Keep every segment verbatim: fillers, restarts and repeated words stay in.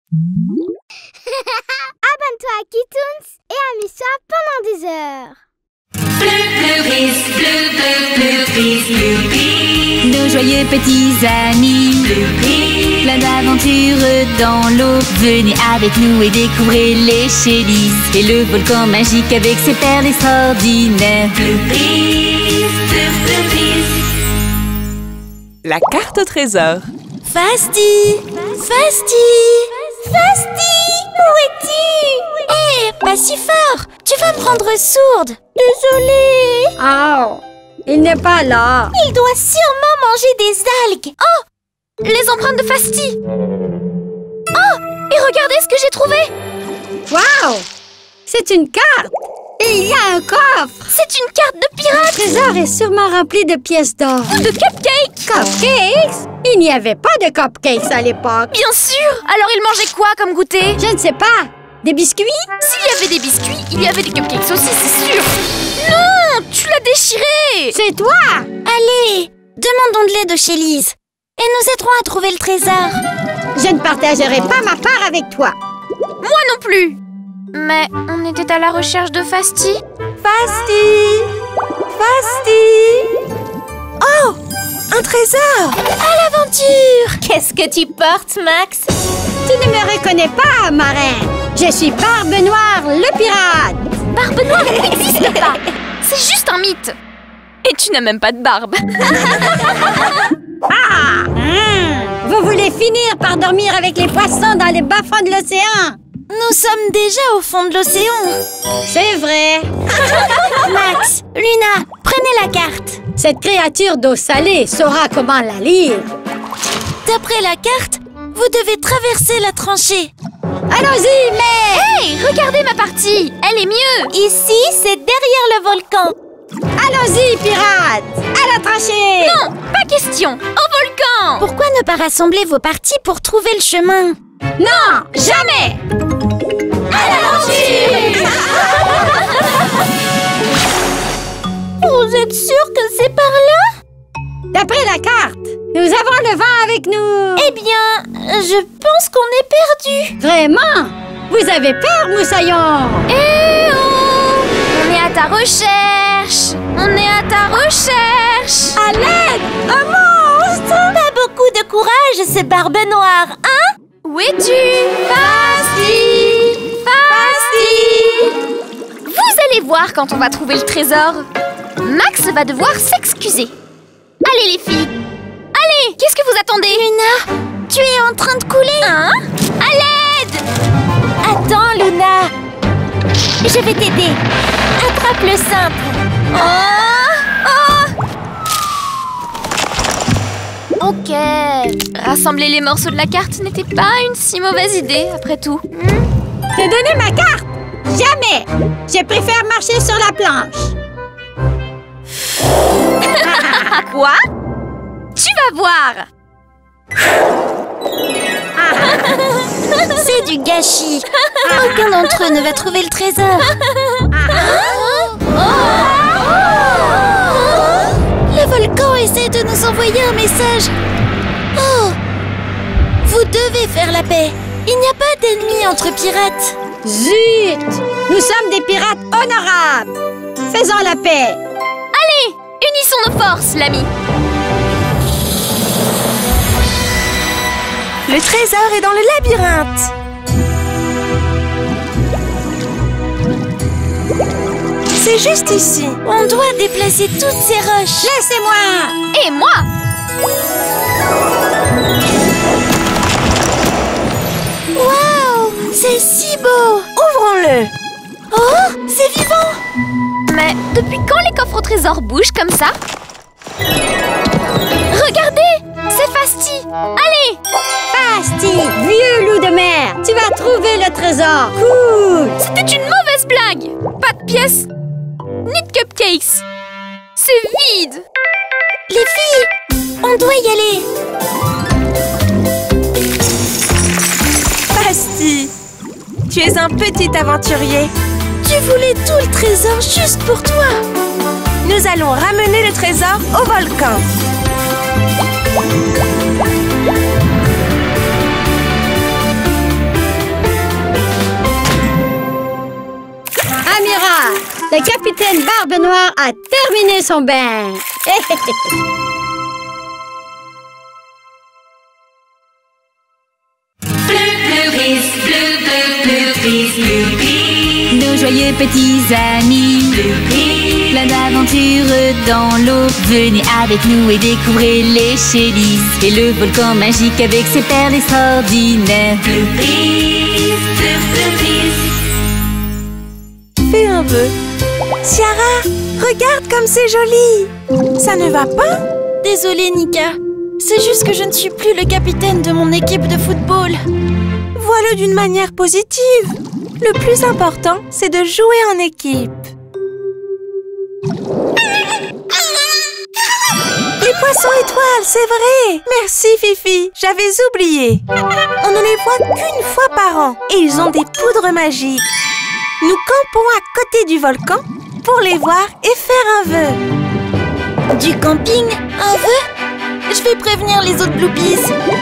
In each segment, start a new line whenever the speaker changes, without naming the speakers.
Abonne-toi à Kitoons et amuse-toi pendant des heures.
Bleu, bleu, brise, bleu, bleu, bleu, brise, bleu, brise.
Nos joyeux petits amis,
Bleu, brise.
plein d'aventures dans l'eau. Venez avec nous et découvrez les Chélis et le volcan magique avec ses perles extraordinaires.
Bleu, brise, bleu, bleu, brise.
La carte au trésor.
Fasti! Fasti! Fasti! Où es-tu? Hé, pas si fort! Tu vas me rendre sourde! Désolée!
Oh, il n'est pas là.
Il doit sûrement manger des algues! Oh! Les empreintes de Fasti! Oh! Et regardez ce que j'ai trouvé!
Wow! C'est une carte. Et il y a un coffre.
C'est une carte de pirate!
Le trésor est sûrement rempli de pièces d'or.
Ou de cupcakes!
Cupcakes? Il n'y avait pas de cupcakes à l'époque.
Bien sûr! Alors il mangeait quoi comme goûter?
Je ne sais pas. Des biscuits?
S'il y avait des biscuits, il y avait des cupcakes aussi, c'est sûr! Non! Tu l'as déchiré!
C'est toi!
Allez! Demandons de l'aide aux Chélis. Et nous aiderons à trouver le trésor.
Je ne partagerai pas ma part avec toi.
Moi non plus! Mais on était à la recherche de Fasti.
Fasti! Fasti! Oh! Un trésor!
À l'aventure! Qu'est-ce que tu portes, Max?
Tu ne me reconnais pas, marin. Je suis Barbe Noire, le pirate.
Barbe Noire n'existe pas! C'est juste un mythe! Et tu n'as même pas de barbe!
Ah! Mmh. Vous voulez finir par dormir avec les poissons dans les bas-fonds de l'océan?
Nous sommes déjà au fond de l'océan!
C'est vrai.
Max, Luna, prenez la carte!
Cette créature d'eau salée saura comment la lire.
D'après la carte, vous devez traverser la tranchée.
Allons-y, mais...
Hey, regardez ma partie! Elle est mieux! Ici, c'est derrière le volcan!
Allons-y, pirates! À la tranchée!
Non, pas question! Au volcan! Pourquoi ne pas rassembler vos parties pour trouver le chemin?
Non, jamais!
À l'aventure! Vous êtes sûr que c'est par là?
D'après la carte, nous avons le vent avec nous.
Eh bien, je pense qu'on est perdu.
Vraiment? Vous avez peur, Moussaillon?
Eh oh! On est à ta recherche! On est à ta recherche!
À l'aide! Un monstre!
Pas beaucoup de courage, c'est Barbe Noire, hein? Où es-tu? Fasti! Fasti! Vous allez voir quand on va trouver le trésor. Max va devoir s'excuser. Allez les filles! Allez! Qu'est-ce que vous attendez? Luna, tu es en train de couler! Hein? À l'aide! Attends, Luna! Je vais t'aider. Attrape le simple. Oh! Oh! Ok. Rassembler les morceaux de la carte n'était pas une si mauvaise idée, après tout. Hmm?
Te donner ma carte? Jamais! Je préfère marcher sur la planche.
Quoi? Tu vas voir! C'est du gâchis. Aucun d'entre eux ne va trouver le trésor. Le volcan essaie de nous envoyer un message. Oh! Vous devez faire la paix. Il n'y a pas d'ennemis entre pirates.
Zut! Nous sommes des pirates honorables. Faisons la paix.
Allez! Unissons nos forces, l'ami.
Le trésor est dans le labyrinthe. C'est juste ici.
On doit déplacer toutes ces roches.
Laissez-moi!
Et moi! Waouh! C'est si beau!
Ouvrons-le.
Oh! C'est vivant! Mais depuis quand les coffres au trésor bougent comme ça? Regardez! C'est Fasti! Allez!
Fasti, vieux loup de mer, tu vas trouver le trésor. Cool!
C'était une mauvaise blague! Pas de pièces, ni de cupcakes. C'est vide! Les filles, on doit y aller.
Fasti, tu es un petit aventurier.
Tu voulais tout le trésor juste pour toi.
Nous allons ramener le trésor au volcan.
Le capitaine Barbe Noire a terminé son bain.
Nos joyeux petits amis, plein d'aventures dans l'eau. Venez avec nous et découvrez les Shellys et le volcan magique avec ses perles extraordinaires.
Fais un vœu. Ciara, regarde comme c'est joli. Ça ne va pas?
Désolée, Nika. C'est juste que je ne suis plus le capitaine de mon équipe de football.
Vois-le d'une manière positive. Le plus important, c'est de jouer en équipe. Les poissons étoiles, c'est vrai. Merci, Fifi. J'avais oublié. On ne les voit qu'une fois par an et ils ont des poudres magiques. Nous campons à côté du volcan pour les voir et faire un vœu.
Du camping? Un vœu? Je vais prévenir les autres Bloopies.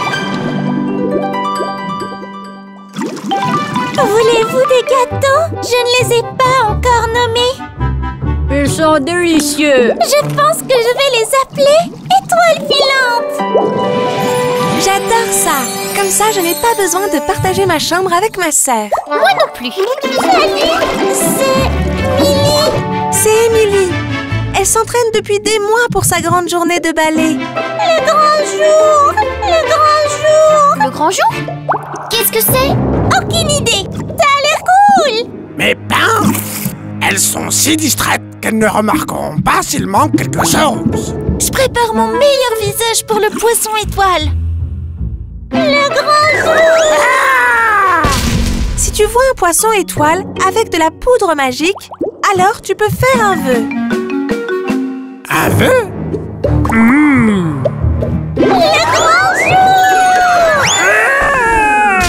Voulez-vous des gâteaux? Je ne les ai pas encore nommés.
Ils sont délicieux.
Je pense que je vais les appeler étoiles filantes.
J'adore ça. Comme ça, je n'ai pas besoin de partager ma chambre avec ma sœur.
Moi non plus. Salut, c'est Millie.
C'est Émilie. Elle s'entraîne depuis des mois pour sa grande journée de ballet.
Le grand jour. Le grand jour. Le grand jour? Qu'est-ce que c'est? Aucune idée. Ça a l'air cool.
Mais ben, elles sont si distraites qu'elles ne remarqueront pas s'il manque quelque chose.
Je prépare mon meilleur visage pour le poisson étoile. Le grand jour.
Ah! Si tu vois un poisson étoile avec de la poudre magique, alors tu peux faire un vœu.
Un vœu? Mmh.
Le grand jour.
Ah!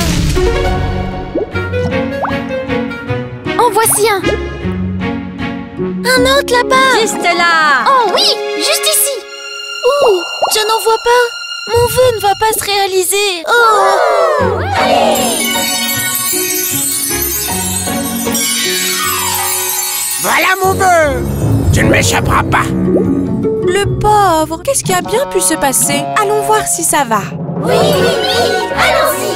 En voici un. Un autre là-bas.
Juste là.
Oh oui, juste ici. Ouh, je n'en vois pas. Mon vœu ne va pas se réaliser. Oh, allez.
Voilà mon vœu. Tu ne m'échapperas pas.
Le pauvre, qu'est-ce qui a bien pu se passer? Allons voir si ça va.
Oui, oui, oui, allons-y.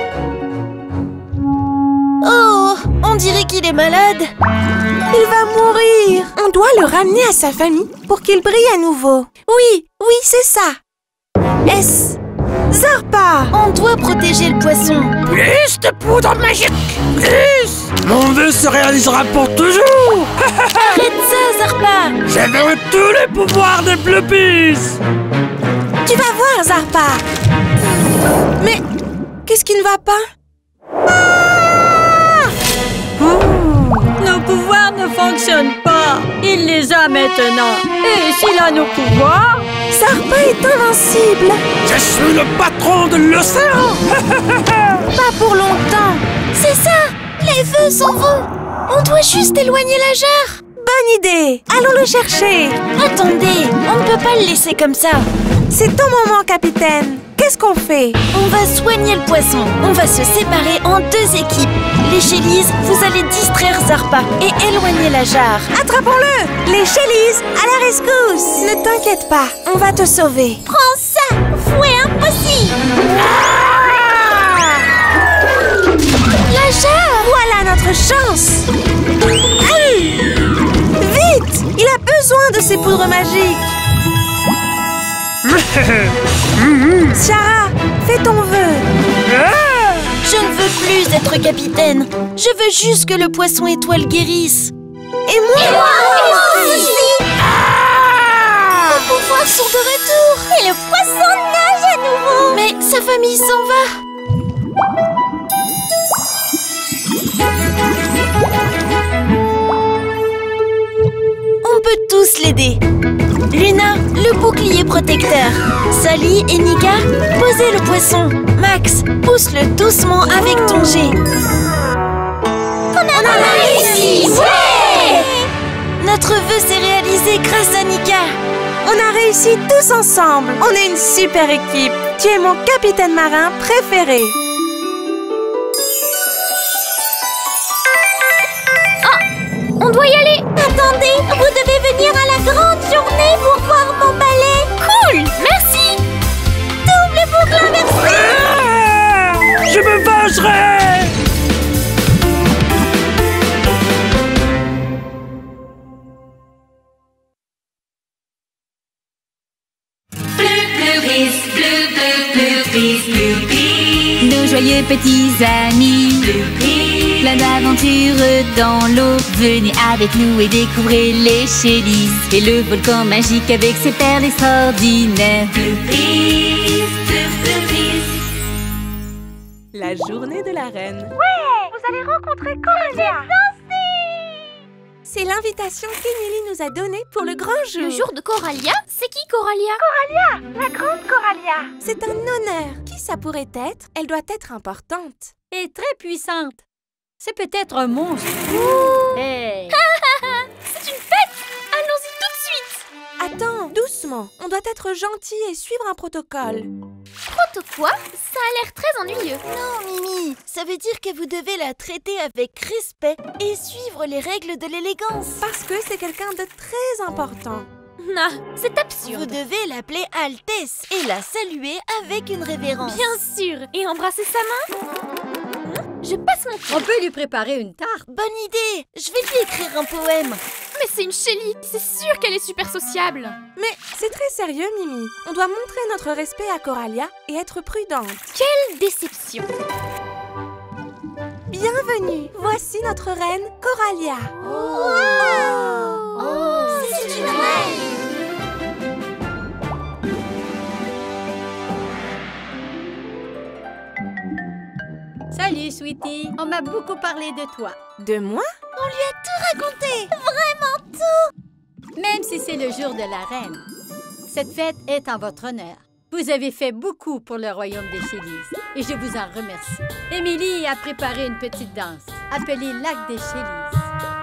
Oh, on dirait qu'il est malade.
Il va mourir. On doit le ramener à sa famille pour qu'il brille à nouveau. Oui, oui, c'est ça. S. Zarpa.
On doit protéger le poisson.
Plus de poudre magique. Plus. Mon vœu se réalisera pour toujours.
Arrête ça, Zarpa.
J'avais tous les pouvoirs des Bloopies.
Tu vas voir, Zarpa. Mais qu'est-ce qui ne va pas? Ah!
Nos pouvoirs ne fonctionnent pas. Il les a maintenant. Et s'il a nos pouvoirs?
Zarpa est invincible.
Je suis le patron de l'océan.
Pas pour longtemps.
C'est ça. Les vœux s'en vont. On doit juste éloigner la jarre.
Bonne idée. Allons le chercher.
Attendez, on ne peut pas le laisser comme ça.
C'est ton moment, capitaine. Qu'est-ce qu'on fait?
On va soigner le poisson. On va se séparer en deux équipes. Les Shellys, vous allez distraire Zarpa et éloigner la jarre.
Attrapons-le! Les Shellys, à la rescousse! Ne t'inquiète pas, on va te sauver.
Prends ça! Fouet impossible!
Ah!
La jarre!
Voilà notre chance! Vite! Il a besoin de ces poudres magiques! Ciara, fais ton vœu!
Je ne veux plus être capitaine. Je veux juste que le poisson étoile guérisse.
Et moi?
Et moi, et moi aussi.
Ah!
Les pouvoirs sont de retour. Et le poisson nage à nouveau. Mais sa famille s'en va. On peut tous l'aider. Luna, le bouclier protecteur. Sally et Nika, posez le poisson. Max, pousse-le doucement avec ton jet. On a, On a réussi! Ouais! Notre vœu s'est réalisé grâce à Nika.
On a réussi tous ensemble. On est une super équipe. Tu es mon capitaine marin préféré.
On doit y aller. Attends.
mangerai.
Blueberries, blue, blue, blueberries, blueberries.
Nos joyeux petits amis,
Blueberries.
plein d'aventures dans l'eau. Venez avec nous et découvrez les Shellys et le volcan magique avec ses perles extraordinaires.
Blueberries, blueberries.
La journée de la reine.
Vous allez rencontrer Coralia.
C'est l'invitation qu'Emily nous a donnée pour le grand jour.
Le jour de Coralia? C'est qui Coralia?
La grande Coralia.
C'est un honneur. Qui ça pourrait être? Elle doit être importante.
Et très puissante. C'est peut-être un monstre. Hey.
C'est une fête! Allons-y tout de suite!
Attends, doucement. On doit être gentil et suivre un protocole.
Proto quoi? Ça a l'air très ennuyeux.
Non, Mimi, ça veut dire que vous devez la traiter avec respect et suivre les règles de l'élégance.
Parce que c'est quelqu'un de très important.
Non, c'est
Vous
absurde.
devez l'appeler Altesse et la saluer avec une révérence.
Bien sûr. Et embrasser sa main? Je passe mon
On
tour.
peut lui préparer une tarte.
Bonne idée. Je vais lui écrire un poème.
Mais c'est une Shelly. C'est sûr qu'elle est super sociable.
Mais c'est très sérieux, Mimi. On doit montrer notre respect à Coralia et être prudente.
Quelle déception.
Bienvenue. Voici notre reine, Coralia.
Oh, c'est une reine.
Salut, Sweetie. On m'a beaucoup parlé de toi.
De moi?
On lui a tout raconté.
Même si c'est le jour de la reine. Cette fête est en votre honneur. Vous avez fait beaucoup pour le royaume des Shellys et je vous en remercie. Émilie a préparé une petite danse appelée Lac des Shellys.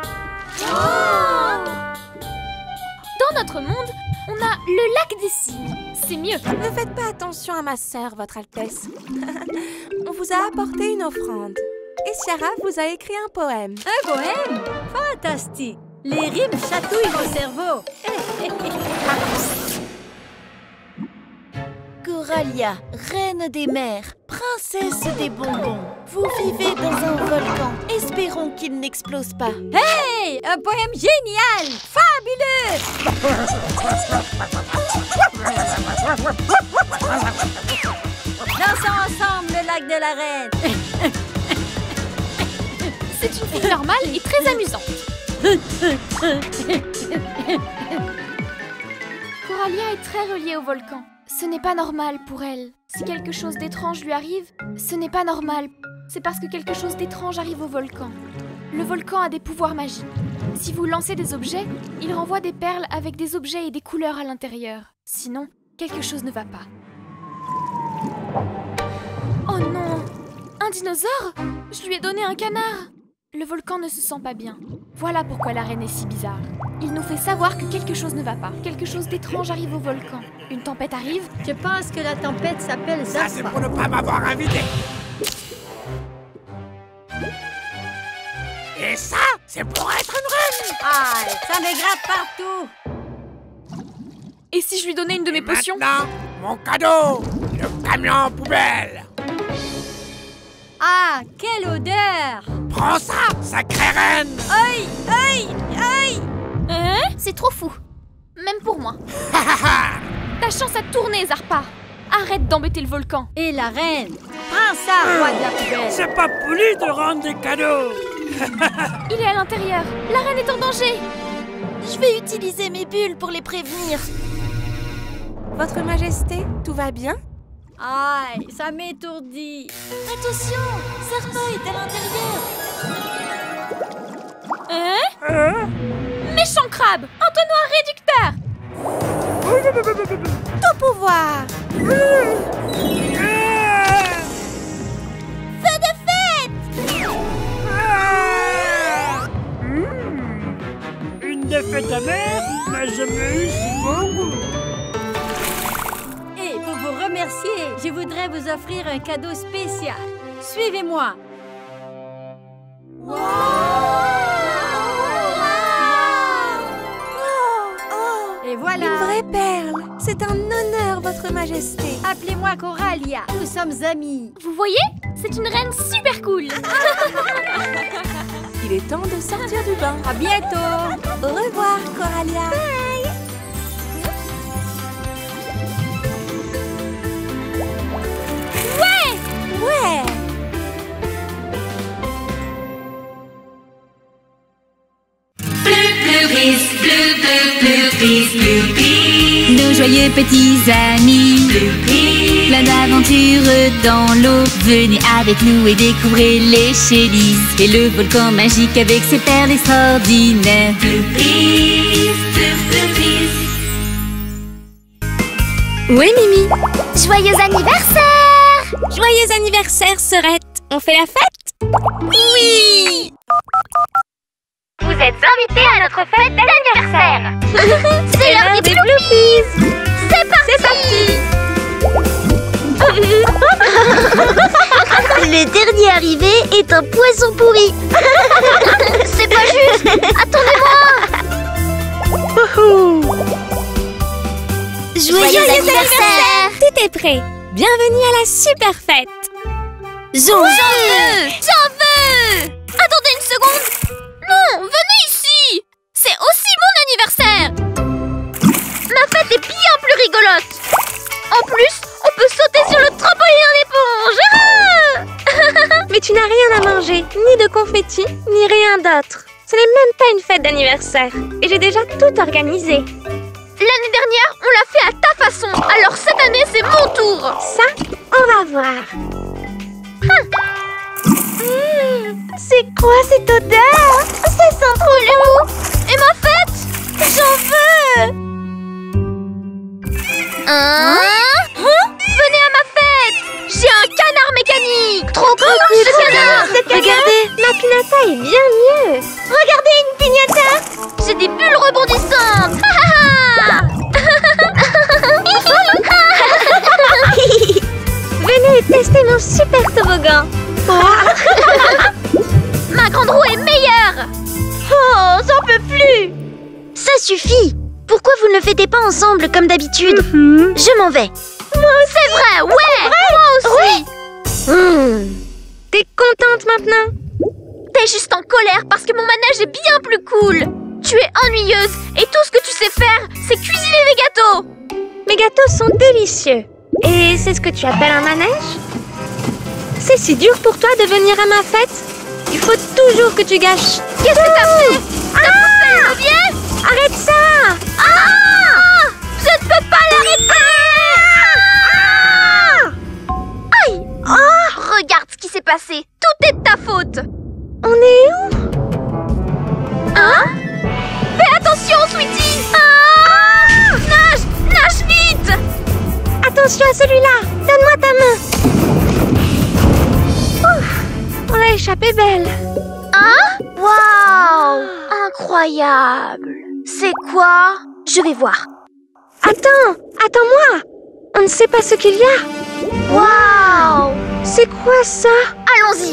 Dans notre monde, on a le lac des cygnes. C'est mieux.
Ne faites pas attention à ma sœur, votre Altesse. On vous a apporté une offrande. Et Ciara vous a écrit un poème.
Un poème? Fantastique! Les rimes chatouillent mon cerveau.
Coralia, reine des mers, princesse des bonbons. Vous vivez dans un volcan. Espérons qu'il n'explose pas.
Hey! Un poème génial! Fabuleux! Dansons ensemble le lac de la reine.
C'est une fille normale et très amusante. Coralia est très reliée au volcan. Ce n'est pas normal pour elle. Si quelque chose d'étrange lui arrive, ce n'est pas normal. C'est parce que quelque chose d'étrange arrive au volcan. Le volcan a des pouvoirs magiques. Si vous lancez des objets, il renvoie des perles avec des objets et des couleurs à l'intérieur. Sinon, quelque chose ne va pas. Oh non! Un dinosaure? Je lui ai donné un canard! Le volcan ne se sent pas bien. Voilà pourquoi la reine est si bizarre. Il nous fait savoir que quelque chose ne va pas. Quelque chose d'étrange arrive au volcan. Une tempête arrive.
Je pense que la tempête s'appelle
Ça, c'est
Zappa.
pour ne pas m'avoir invité. Et ça, c'est pour être une reine.
Ah, ça me gratte partout.
Et si je lui donnais une de mes
Et
potions?
maintenant, mon cadeau, le camion poubelle.
Ah, quelle odeur!
Prends ça, sacrée reine.
Aïe, aïe, aïe!
Hein? C'est trop fou. Même pour moi. Ta chance a tourné, Zarpa. Arrête d'embêter le volcan.
Et la reine? Prends ça, roi de la poubelle.
C'est pas poli de rendre des cadeaux.
Il est à l'intérieur. La reine est en danger.
Je vais utiliser mes bulles pour les prévenir.
Votre Majesté, tout va bien?
Aïe, ça m'étourdit.
Attention, Zarpa est à l'intérieur.
Hein? Méchant crabe. Entonnoir réducteur.
Tout pouvoir!
Feu de fête!
Une défaite amère n'a jamais eu si bon goût.
Et pour vous remercier, je voudrais vous offrir un cadeau spécial. Suivez-moi. Et voilà.
Une vraie perle! C'est un honneur, votre Majesté.
Appelez-moi Coralia. Nous sommes amis.
Vous voyez? C'est une reine super cool.
Il est temps de sortir du bain.
À bientôt.
Au revoir, Coralia.
Ouais!
Ouais.
Bloopies, blue, blue, bloopies, bloopies.
Nos joyeux petits amis,
Bloopies.
plein d'aventures dans l'eau. Venez avec nous et découvrez les Shellys et le volcan magique avec ses perles extraordinaires.
Bloopies, blue, bloopies.
Oui, Mimi.
Joyeux anniversaire!
Joyeux anniversaire, Sœurette. On fait la fête?
Oui! Vous êtes invités à notre fête d'anniversaire. C'est l'heure des Bloopies. C'est parti,
Le dernier arrivé est un poisson pourri.
C'est pas juste. Attendez-moi.
Joyeux, anniversaire.
Tout est prêt. Bienvenue à la super fête.
J'en
J'en veux. J'en veux. Attendez une seconde. Non, venez ici. C'est aussi mon anniversaire. Ma fête est bien plus rigolote. En plus, on peut sauter sur le trampoline en éponge.
Mais tu n'as rien à manger, ni de confettis, ni rien d'autre. Ce n'est même pas une fête d'anniversaire. Et j'ai déjà tout organisé.
L'année dernière, on l'a fait à ta façon. Alors cette année, c'est mon tour.
Ça, on va voir.
Mmh, c'est quoi cette odeur? Ça sent trop bon.
Et ma fête?
J'en veux.
Hein? Hein? Venez à ma fête. J'ai un canard mécanique. Trop cool ce canard.
Regardez, ma pinata est bien mieux.
Regardez une piñata.
J'ai des bulles rebondissantes.
Venez tester mon super toboggan.
Ma grande roue est meilleure.
Oh, j'en peux plus. Ça suffit. Pourquoi vous ne le fêtez pas ensemble comme d'habitude? Je m'en vais.
C'est vrai, ouais. Moi aussi.
Mmh.
T'es contente maintenant?
T'es juste en colère parce que mon manège est bien plus cool. Tu es ennuyeuse et tout ce que tu sais faire, c'est cuisiner des gâteaux.
Mes gâteaux sont délicieux. Et c'est ce que tu appelles un manège? C'est si dur pour toi de venir à ma fête? Il faut toujours que tu gâches.
Qu'est-ce que t'as fait? T'as poussé le levier?
Arrête ça!
Ah! Je ne peux pas l'arrêter! Ah! Aïe! Oh! Regarde ce qui s'est passé. Tout est de ta faute.
On est où?
Hein? Fais attention, Sweetie! Ah! Nage! Nage vite!
Attention à celui-là! Donne-moi ta main! Ouf! On l'a échappé belle!
Hein? Waouh! Incroyable! C'est quoi? Je vais voir.
Attends! Attends-moi! On ne sait pas ce qu'il y a!
Waouh!
C'est quoi ça?
Allons-y!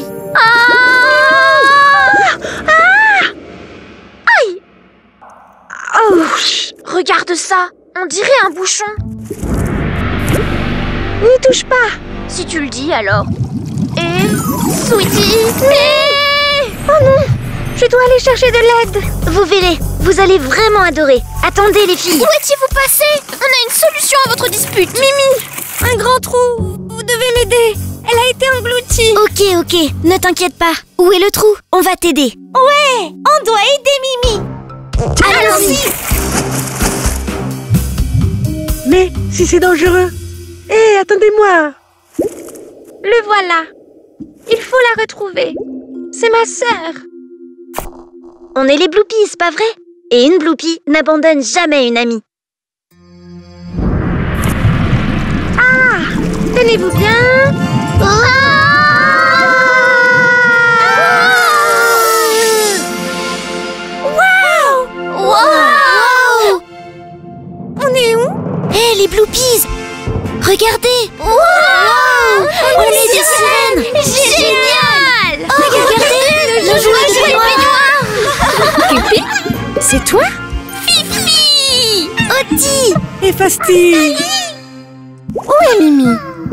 Ah!
Ah!
Aïe!
Oh!
Regarde ça! On dirait un bouchon.
N'y touche pas!
Si tu le dis alors. Et... Sweetie! Et...
Oh non! Je dois aller chercher de l'aide!
Vous verrez, vous allez vraiment adorer. Attendez les filles.
Où étiez-vous passé? On a une solution à votre dispute.
Mimi! Un grand trou! Vous devez m'aider! Elle a été engloutie!
Ok, ok, ne t'inquiète pas. Où est le trou? On va t'aider. Ouais! On doit aider Mimi! Allons-y!
Mais si c'est dangereux... Hé, attendez-moi!
Le voilà! Il faut la retrouver. C'est ma sœur.
On est les Bloopies, pas vrai? Et une Bloopie n'abandonne jamais une amie.
Ah! Tenez-vous bien!
Waouh! Waouh!
On est où?
Hé, les Bloopies! Regardez! Wow! On est des sirènes!
Génial!
Oh, regardez! Le jouet de baignoire!
Pipi? C'est toi?
Fifi!
Oti!
Et Fasti! est Mimi?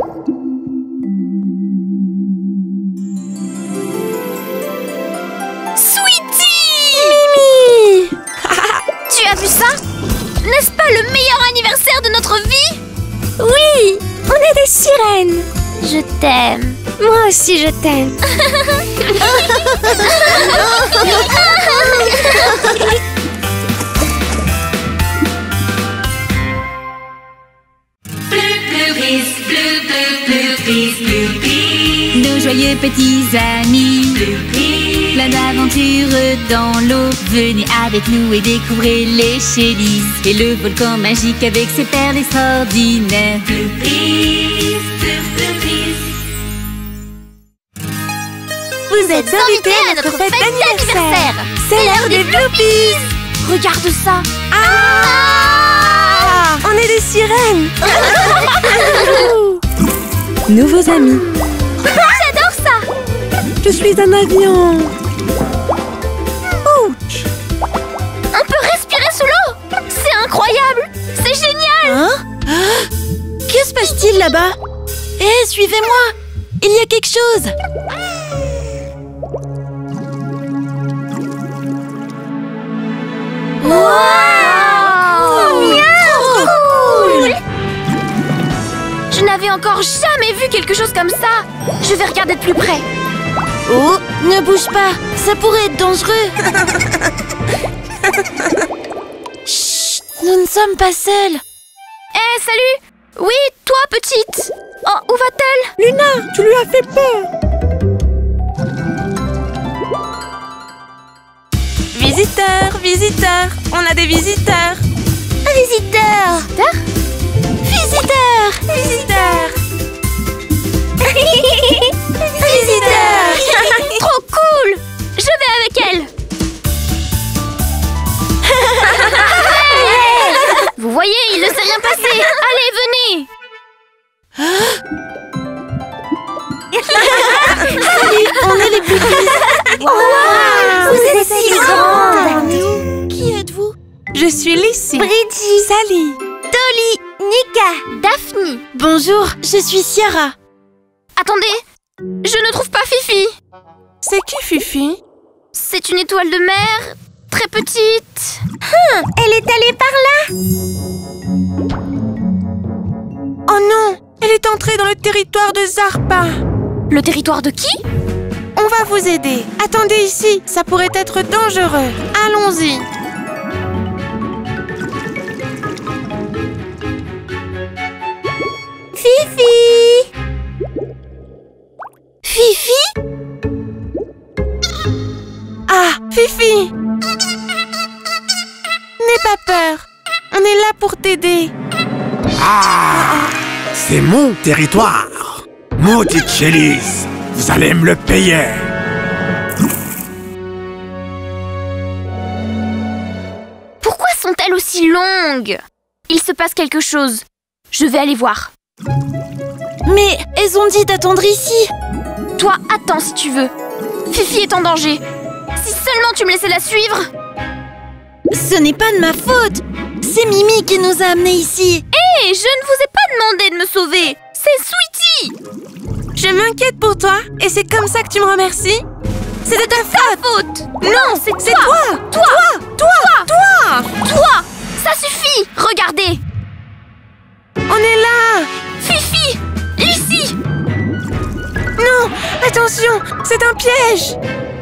Sweetie!
Mimi!
Tu as vu ça? N'est-ce pas le meilleur anniversaire de notre vie?
Oui, on est des sirènes.
Je t'aime.
Moi aussi, je t'aime.
Nos joyeux petits amis, plein d'aventures dans l'eau. Venez avec nous et découvrez les Shellys et le volcan magique avec ses perles extraordinaires.
Vous êtes invités à notre fête d'anniversaire. C'est l'heure des Bloopies.
Regarde ça.
Ah! On est des sirènes.
Nouveaux amis.
J'adore ça.
Je suis un avion.
Ouch.
On peut respirer sous l'eau. C'est incroyable. C'est génial.
Hein? Ah, que se passe-t-il là-bas? Hé, suivez-moi. Il y a quelque chose.
Wow! Trop cool! Je n'avais encore jamais vu quelque chose comme ça. Je vais regarder de plus près.
Oh, ne bouge pas. Ça pourrait être dangereux. Chut, nous ne sommes pas seuls.
Eh, salut! Oui, toi, petite. Oh, où va-t-elle?
Luna, tu lui as fait peur.
Visiteurs, visiteurs. On a des visiteurs.
Visiteurs. Visiteurs.
Visiteurs.
Visiteurs.
Trop cool! Je vais avec elle. Vous voyez, il ne s'est rien passé. Allez, venez.
Salut, on est les Bloopies.
Wow, vous êtes si grandes.
Qui êtes-vous?
Je suis Lissy.
Bridgie,
Sally.
Dolly, Nika.
Daphne.
Bonjour, je suis Ciara.
Attendez, je ne trouve pas Fifi.
C'est qui Fifi?
C'est une étoile de mer, très petite.
Elle est allée par là.
Oh non, elle est entrée dans le territoire de Zarpa.
Le territoire de qui?
On va vous aider. Attendez ici, ça pourrait être dangereux. Allons-y.
Fifi.
Fifi?
Ah, Fifi! N'aie pas peur. On est là pour t'aider.
Ah, c'est mon territoire. Maudite Shellys, vous allez me le payer.
Pourquoi sont-elles aussi longues? Il se passe quelque chose. Je vais aller voir.
Mais elles ont dit d'attendre ici.
Toi, attends si tu veux. Fifi est en danger. Si seulement tu me laissais la suivre.
Ce n'est pas de ma faute. C'est Mimi qui nous a amenés ici.
Hé, je ne vous ai pas demandé de me sauver. C'est Sweetie.
Je m'inquiète pour toi et c'est comme ça que tu me remercies? C'est de ta faute.
Faute.
Non,
c'est
c'est
toi.
toi.
Toi.
Toi. Toi.
Toi. Ça suffit. Regardez.
On est là.
Fifi. Lissy.
Non, attention, c'est un piège.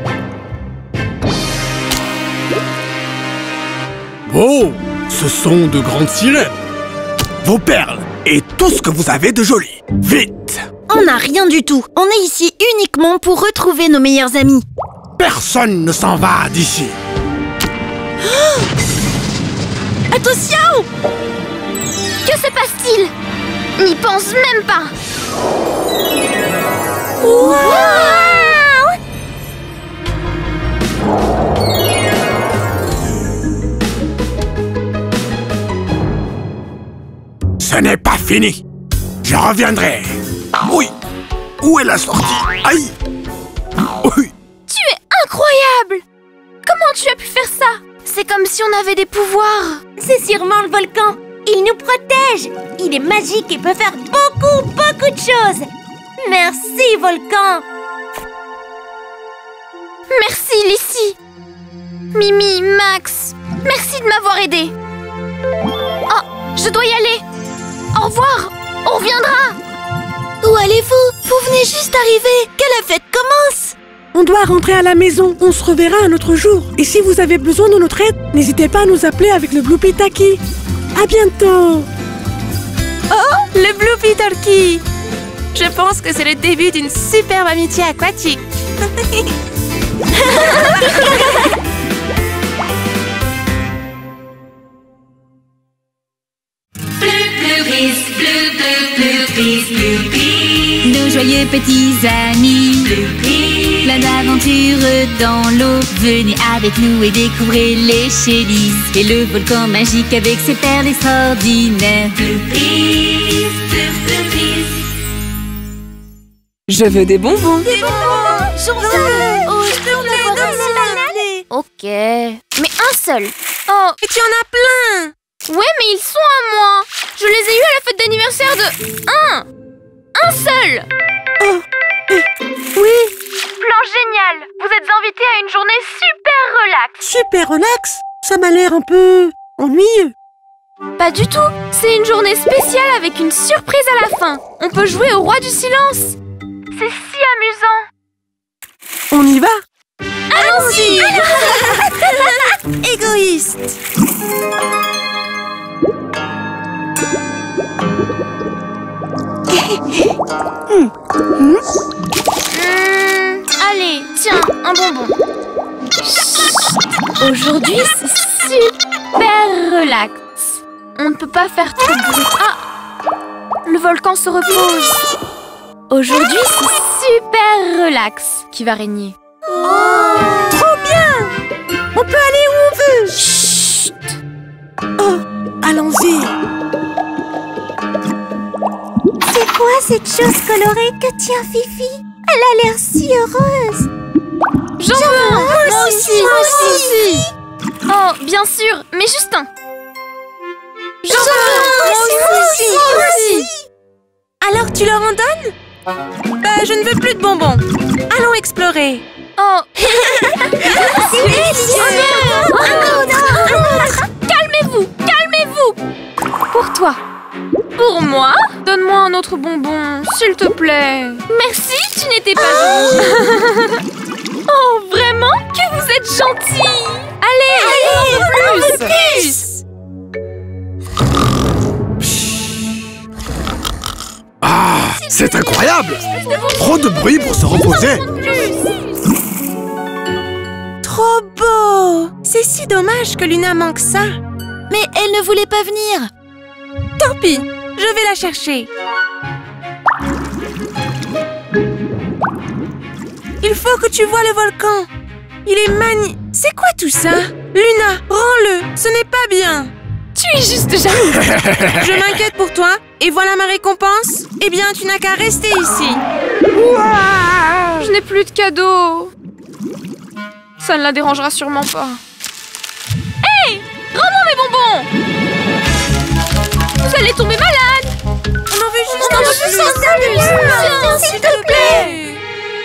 Oh, ce sont de grandes sirènes. Vos perles et tout ce que vous avez de joli. Vite!
On n'a rien du tout. On est ici uniquement pour retrouver nos meilleurs amis.
Personne ne s'en va d'ici.
Attention!
Que se passe-t-il? N'y pense même pas.
Wow!
Ce n'est pas fini. Je reviendrai. Oui. Où est la sortie? Aïe. Oui.
Tu es incroyable. Comment tu as pu faire ça? C'est comme si on avait des pouvoirs.
C'est sûrement le volcan. Il nous protège. Il est magique et peut faire beaucoup, beaucoup de choses. Merci, volcan.
Merci, Lissy. Mimi, Max, merci de m'avoir aidé. Oh, je dois y aller. Au revoir, on reviendra.
Où allez-vous? Vous venez juste d'arriver. Que la fête commence.
On doit rentrer à la maison. On se reverra un autre jour. Et si vous avez besoin de notre aide, n'hésitez pas à nous appeler avec le Bloopy Talkie. À bientôt.
Oh, le Bloopy Talkie. Je pense que c'est le début d'une superbe amitié aquatique.
Nos joyeux petits amis, plein d'aventures dans l'eau. Venez avec nous et découvrez les Shellys et le volcan magique avec ses perles extraordinaires.
Je veux des bonbons.
Des bonbons. J'en veux. Oh, je peux en avoir un seul. Ok, mais un seul. Oh,
et tu en as plein.
Ouais, mais ils sont à moi. Je les ai eus à la fête d'anniversaire de... Un Un seul.
Oh, eh, oui.
Plan génial. Vous êtes invités à une journée super relax.
Super relax? Ça m'a l'air un peu... ennuyeux.
Pas du tout. C'est une journée spéciale avec une surprise à la fin. On peut jouer au roi du silence. C'est si amusant.
On y va?
Allons-y.
Égoïste.
Mmh. Mmh, allez, tiens, un bonbon. Aujourd'hui, c'est super relax. On ne peut pas faire trop de bruit. Ah, le volcan se repose. Aujourd'hui, c'est super relax qui va régner.
Oh, trop bien. On peut aller où on veut. Chut. Oh, allons-y.
C'est quoi cette chose colorée que tient Fifi? Elle a l'air si heureuse.
J'en veux un. Moi aussi, moi aussi. Oh, bien sûr, mais juste un.
J'en veux un. Moi aussi, moi aussi. Alors tu leur en donnes? Bah, je ne veux plus de bonbons. Allons explorer.
Oh. C'est délicieux. Un autre. Calmez-vous, calmez-vous. Pour toi. Pour moi? Donne-moi un autre bonbon, s'il te plaît. Merci, tu n'étais pas gentil. Oh, vraiment? Que vous êtes gentil. Allez, allez, un peu plus. plus.
Ah, c'est incroyable. Trop de bruit pour se reposer.
Trop beau. C'est si dommage que Luna manque ça.
Mais elle ne voulait pas venir.
Tant pis, je vais la chercher. Il faut que tu vois le volcan. Il est magnifique. C'est quoi tout ça? Luna, rends-le. Ce n'est pas bien.
Tu es juste jalouse.
Je m'inquiète pour toi. Et voilà ma récompense. Eh bien, tu n'as qu'à rester ici.
Je n'ai plus de cadeaux. Ça ne la dérangera sûrement pas. Hé! Rends-moi mes bonbons! Vous allez tomber malade!
On en veut juste
On en veut juste un plus! Tiens, s'il te plaît!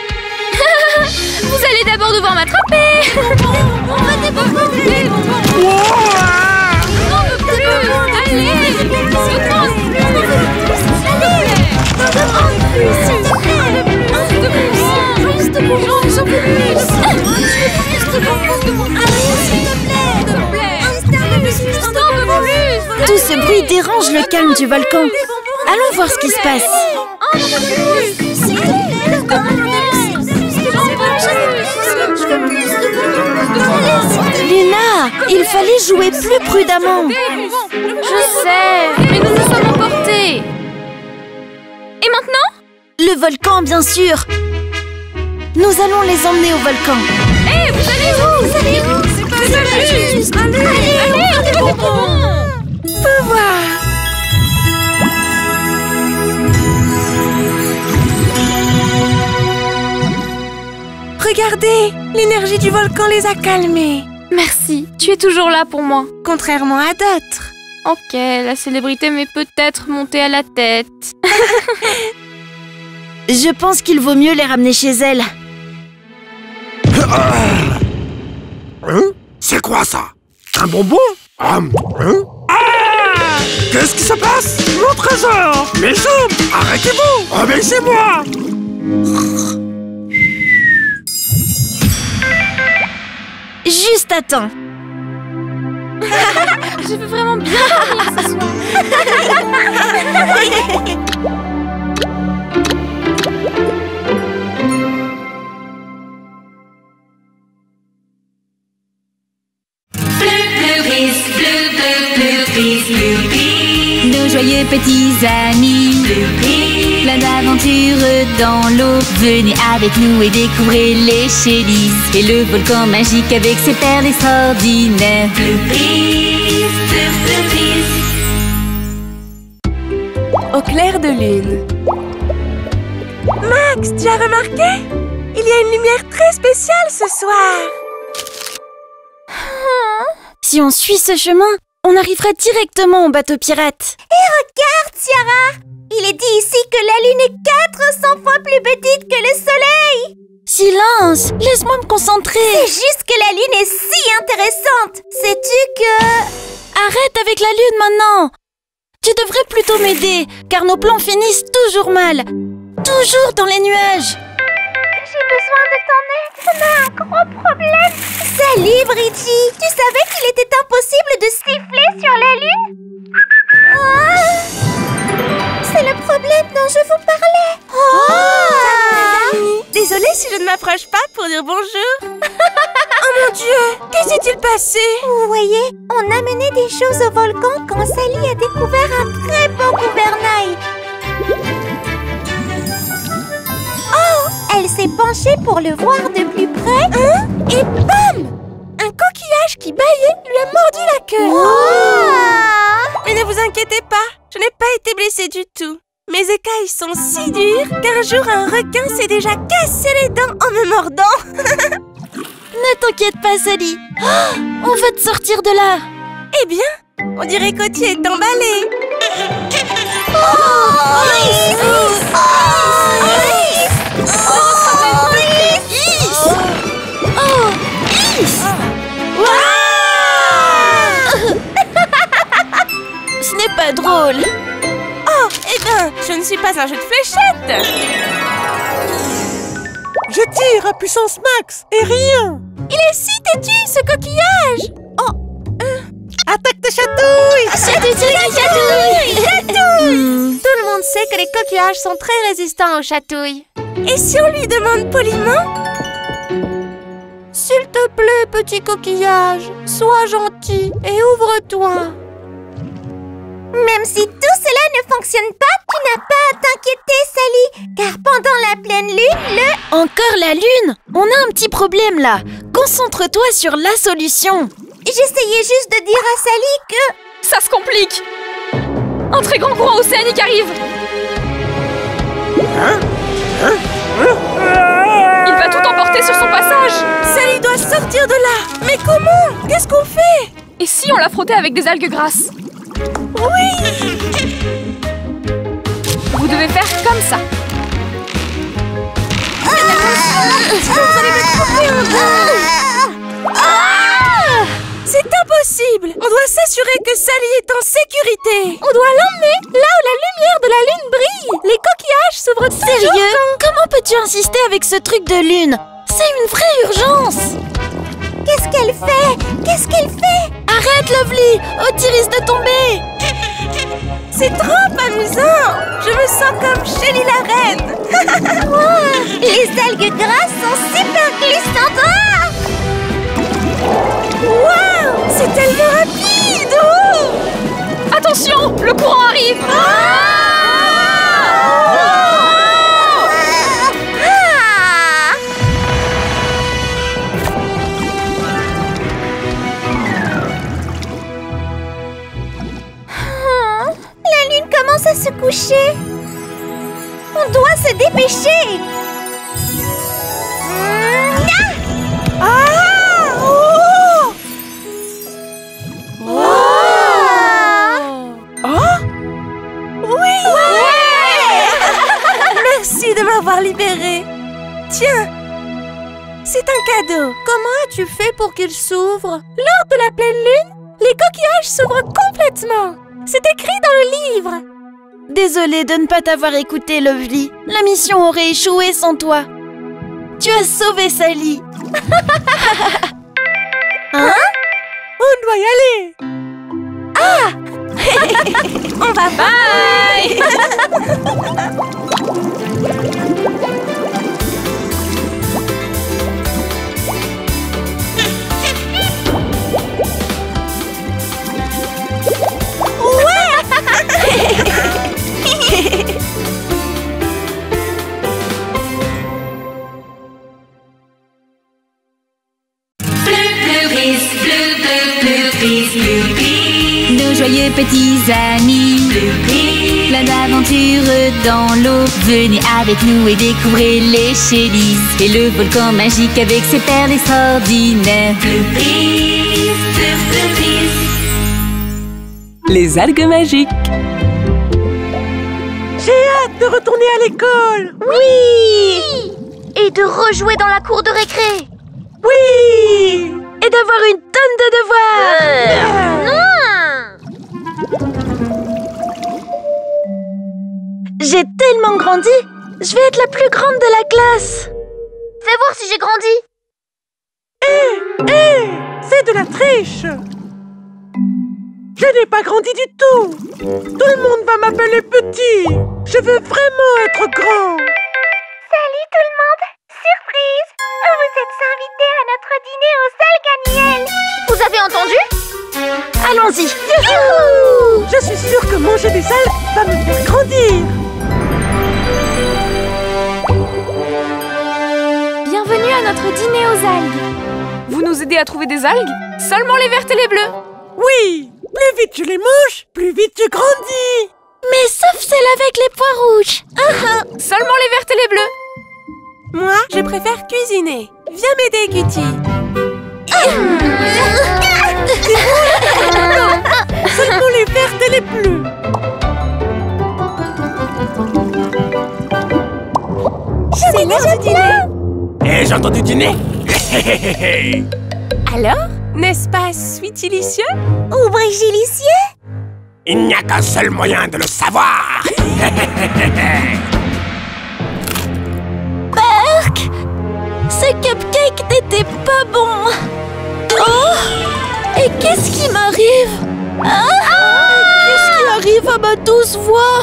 Vous allez d'abord devoir m'attraper! On va des bonbons! Des bonbons! On en veut plus! Allez! Je pense! On en veut plus! Allez! S'il te plaît! Plus de bonbons! Plus de bonbons! J'en veux plus! Plus de bonbons! Allez, s'il te plaît! S'il te plaît! J'en veux plus!
Tout ce bruit dérange le calme du volcan. Allons voir ce qui se passe.
Oh, j'en veux plus! S'il te plaît!
Luna, il fallait jouer plus prudemment.
Je sais, mais nous nous sommes emportés. Et maintenant?
Le volcan, bien sûr. Nous allons les emmener au volcan.
Hé, hey, vous allez où? Vous allez où? C'est pas, pas juste. juste. Allez, allez, allez, des bonbons.
Pouvoir. Regardez, l'énergie du volcan les a calmés.
Merci, tu es toujours là pour moi.
Contrairement à d'autres.
Ok, la célébrité m'est peut-être montée à la tête.
Je pense qu'il vaut mieux les ramener chez elle.
Hein? C'est quoi ça? Un bonbon? Hum, hein? Ah! Qu'est-ce qui se passe? Mon trésor! Mes jambes! Arrêtez-vous! Obéissez-moi!
Juste à temps.
Je veux vraiment bien dormir ce soir.
Nos joyeux petits amis, plein d'aventures dans l'eau. Venez avec nous et découvrez les Shellys et le volcan magique avec ses perles extraordinaires.
Au clair de lune.
Max, tu as remarqué? Il y a une lumière très spéciale ce soir.
Si on suit ce chemin, on arrivera directement au bateau pirate.
Et regarde, Ciara! Il est dit ici que la lune est quatre cents fois plus petite que le soleil!
Silence! Laisse-moi me concentrer!
C'est juste que la lune est si intéressante! Sais-tu que...
Arrête avec la lune maintenant! Tu devrais plutôt m'aider, car nos plans finissent toujours mal. Toujours dans les nuages.
J'ai besoin de ton aide, on a un gros problème. Salut, Bridgie. Tu savais qu'il était impossible de siffler sur la lune? Oh, c'est le problème dont je vous parlais. Oh,
oh. Désolée si je ne m'approche pas pour dire bonjour. Oh mon Dieu, qu'est-ce qui s'est-il passé?
Vous voyez, on amenait des choses au volcan quand Sally a découvert un très beau gouvernail. Oh, elle s'est penchée pour le voir de plus près.
Hein? Et bam! Un coquillage qui bâillait lui a mordu la queue.
Oh.
Mais ne vous inquiétez pas, je n'ai pas été blessée du tout. Mes écailles sont si dures qu'un jour un requin s'est déjà cassé les dents en me mordant.
Ne t'inquiète pas, Sally. Oh, on va te sortir de là.
Eh bien, on dirait qu'Otty est emballé.
Oh, oh, oh,
ce n'est pas drôle.
Oh, eh bien, je ne suis pas un jeu de fléchettes.
Je tire à puissance max et rien.
Il est si têtu, ce coquillage. Oh, euh...
attaque de chatouille.
Chatouille, chatouille, chatouille. Tout le monde sait que les coquillages sont très résistants aux chatouilles.
Et si on lui demande poliment?
S'il te plaît, petit coquillage, sois gentil et ouvre-toi. Même si tout cela ne fonctionne pas, tu n'as pas à t'inquiéter, Sally, car pendant la pleine lune, le...
Encore la lune? On a un petit problème là. Concentre-toi sur la solution.
J'essayais juste de dire à Sally que...
Ça se complique. Un très grand courant océanique arrive.
Hein? Hein?
Il va tout emporter sur son passage.
Sally doit sortir de là. Mais comment? Qu'est-ce qu'on fait?
Et si on la frottait avec des algues grasses?
Oui.
Vous devez faire comme ça.
Vous allez me couper en deux. Ah! C'est impossible. On doit s'assurer que Sally est en sécurité.
On doit l'emmener là où la lumière de la lune brille. Les coquillages s'ouvrent toujours.
Sérieux? Comment peux-tu insister avec ce truc de lune? C'est une vraie urgence.
Qu'est-ce qu'elle fait? Qu'est-ce qu'elle fait?
Arrête, Lovely! Otty risque de tomber.
C'est trop amusant. Je me sens comme Shelly la reine.
Wow, les algues grasses sont super glissantes. Ah!
Waouh, c'est tellement rapide. Oh!
Attention, le courant arrive.
Ah! La lune commence à se coucher. On doit se dépêcher.
Ah! Oh!
Oh!
c'est un cadeau. Comment as-tu fait pour qu'il s'ouvre? Lors de la pleine lune, les coquillages s'ouvrent complètement. C'est écrit dans le livre.
Désolée de ne pas t'avoir écouté, Lovely. La mission aurait échoué sans toi. Tu as sauvé Sally.
Hein? On doit y aller. Ah! On va bye.
Nos joyeux petits amis, plein d'aventures dans l'eau. Venez avec nous et découvrez les Shellys et le volcan magique avec ses perles extraordinaires.
Les algues magiques.
J'ai hâte de retourner à l'école.
Oui! Et de rejouer dans la cour de récré.
Oui!
Et d'avoir une tonne de devoirs. Non!
J'ai tellement grandi. Je vais être la plus grande de la classe.
Fais voir si j'ai grandi.
Hé, hé, c'est de la triche. Je n'ai pas grandi du tout. Tout le monde va m'appeler petit. Je veux vraiment être grand.
Salut tout le monde. Surprise! Vous êtes invités à notre dîner aux algues annuelles. Vous avez entendu?
Allons-y.
Youhou!
Je suis sûre que manger des algues va me faire grandir.
Bienvenue à notre dîner aux algues.
Vous nous aidez à trouver des algues? Seulement les vertes et les bleues.
Oui, plus vite je les mange, plus vite je grandis.
Mais sauf celle avec les pois rouges. Uh-huh.
Seulement les vertes et les bleues.
Moi, je préfère cuisiner. Viens m'aider, Cutie.
Seulement les vertes et les bleues.
C'est l'heure du dîner.
Et j'ai entendu dîner.
Alors, n'est-ce pas sweetilicieux
Ou brigilicieux?
Il n'y a qu'un seul moyen de le savoir.
Berk, ce cupcake n'était pas bon. Oh, et qu'est-ce qui m'arrive? Ah, qu'est-ce qui arrive à ma douce voix?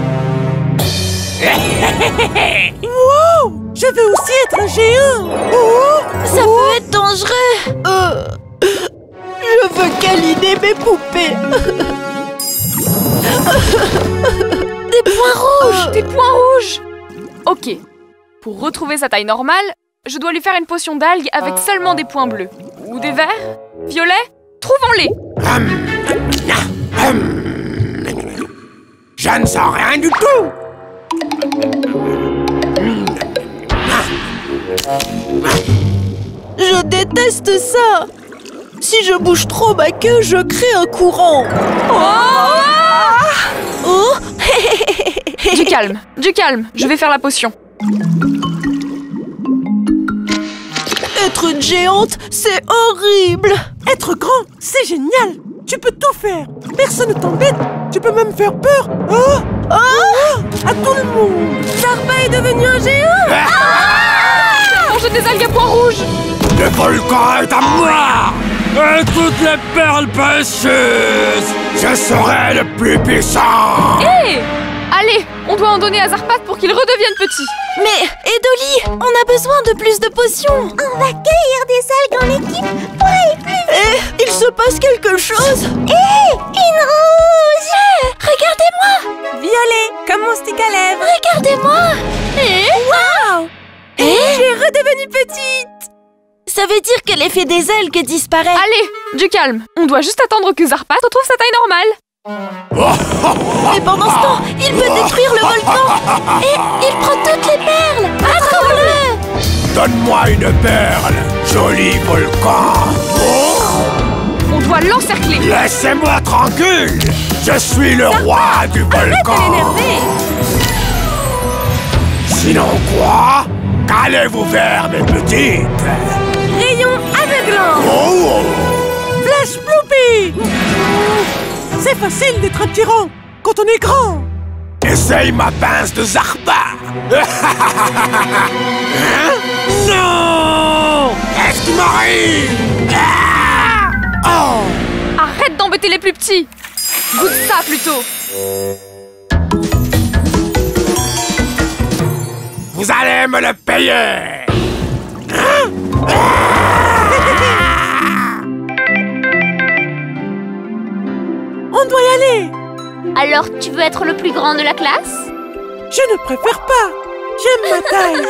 Wow, je veux aussi être un géant. Oh,
ça oh. peut être dangereux. Euh, je veux câliner mes poupées. Des points rouges.
Oh, des points rouges. Ok. Pour retrouver sa taille normale, je dois lui faire une potion d'algues avec seulement des points bleus. Ou des verts? Violets? Trouvons-les.
Hum, hum. Je ne sens rien du tout.
Je déteste ça. Si je bouge trop ma queue, je crée un courant. Oh, oh.
Du calme, du calme. Je vais faire la potion.
Être une géante, c'est horrible.
Être grand, c'est génial. Tu peux tout faire. Personne ne t'embête. Tu peux même faire peur. Oh, oh, à tout le monde.
Zarpa est devenu un géant.
Ah, manger des algues à pois rouges.
Le volcan est à moi. Et toutes les perles précieuses. Je serai le plus puissant.
Hé, allez, on doit en donner à Zarpat pour qu'il redevienne petit.
Mais, Edoli, on a besoin de plus de potions.
On va cueillir des algues en équipe pour aller plus vite.
Eh, il se passe quelque chose.
Hé, une rouge.
Regardez-moi.
Violet, comme mon stick à lèvres.
Regardez-moi. Eh,
wow.
Eh,
je suis redevenue petite.
Ça veut dire que l'effet des algues disparaît.
Allez, du calme. On doit juste attendre que Zarpat retrouve sa taille normale.
Et pendant ce temps, il peut détruire le volcan. Et il prend toutes les perles. Attrape-le.
Donne-moi une perle, joli volcan.
On doit l'encercler.
Laissez-moi tranquille. Je suis le roi du volcan.
Arrête de l'énerver.
Sinon quoi? Qu'allez-vous faire, mes petites?
Rayon aveuglant.
Oh!
Flash Bloopy! C'est facile d'être attirant quand on est grand.
Essaye ma pince de Zarpa. Hein? Non! Qu'est-ce qui m'arrive? Ah! Oh!
Arrête d'embêter les plus petits. Goûte ça plutôt.
Vous allez me le payer. Hein?
On doit y aller.
Alors, tu veux être le plus grand de la classe?
Je ne préfère pas. J'aime ma taille.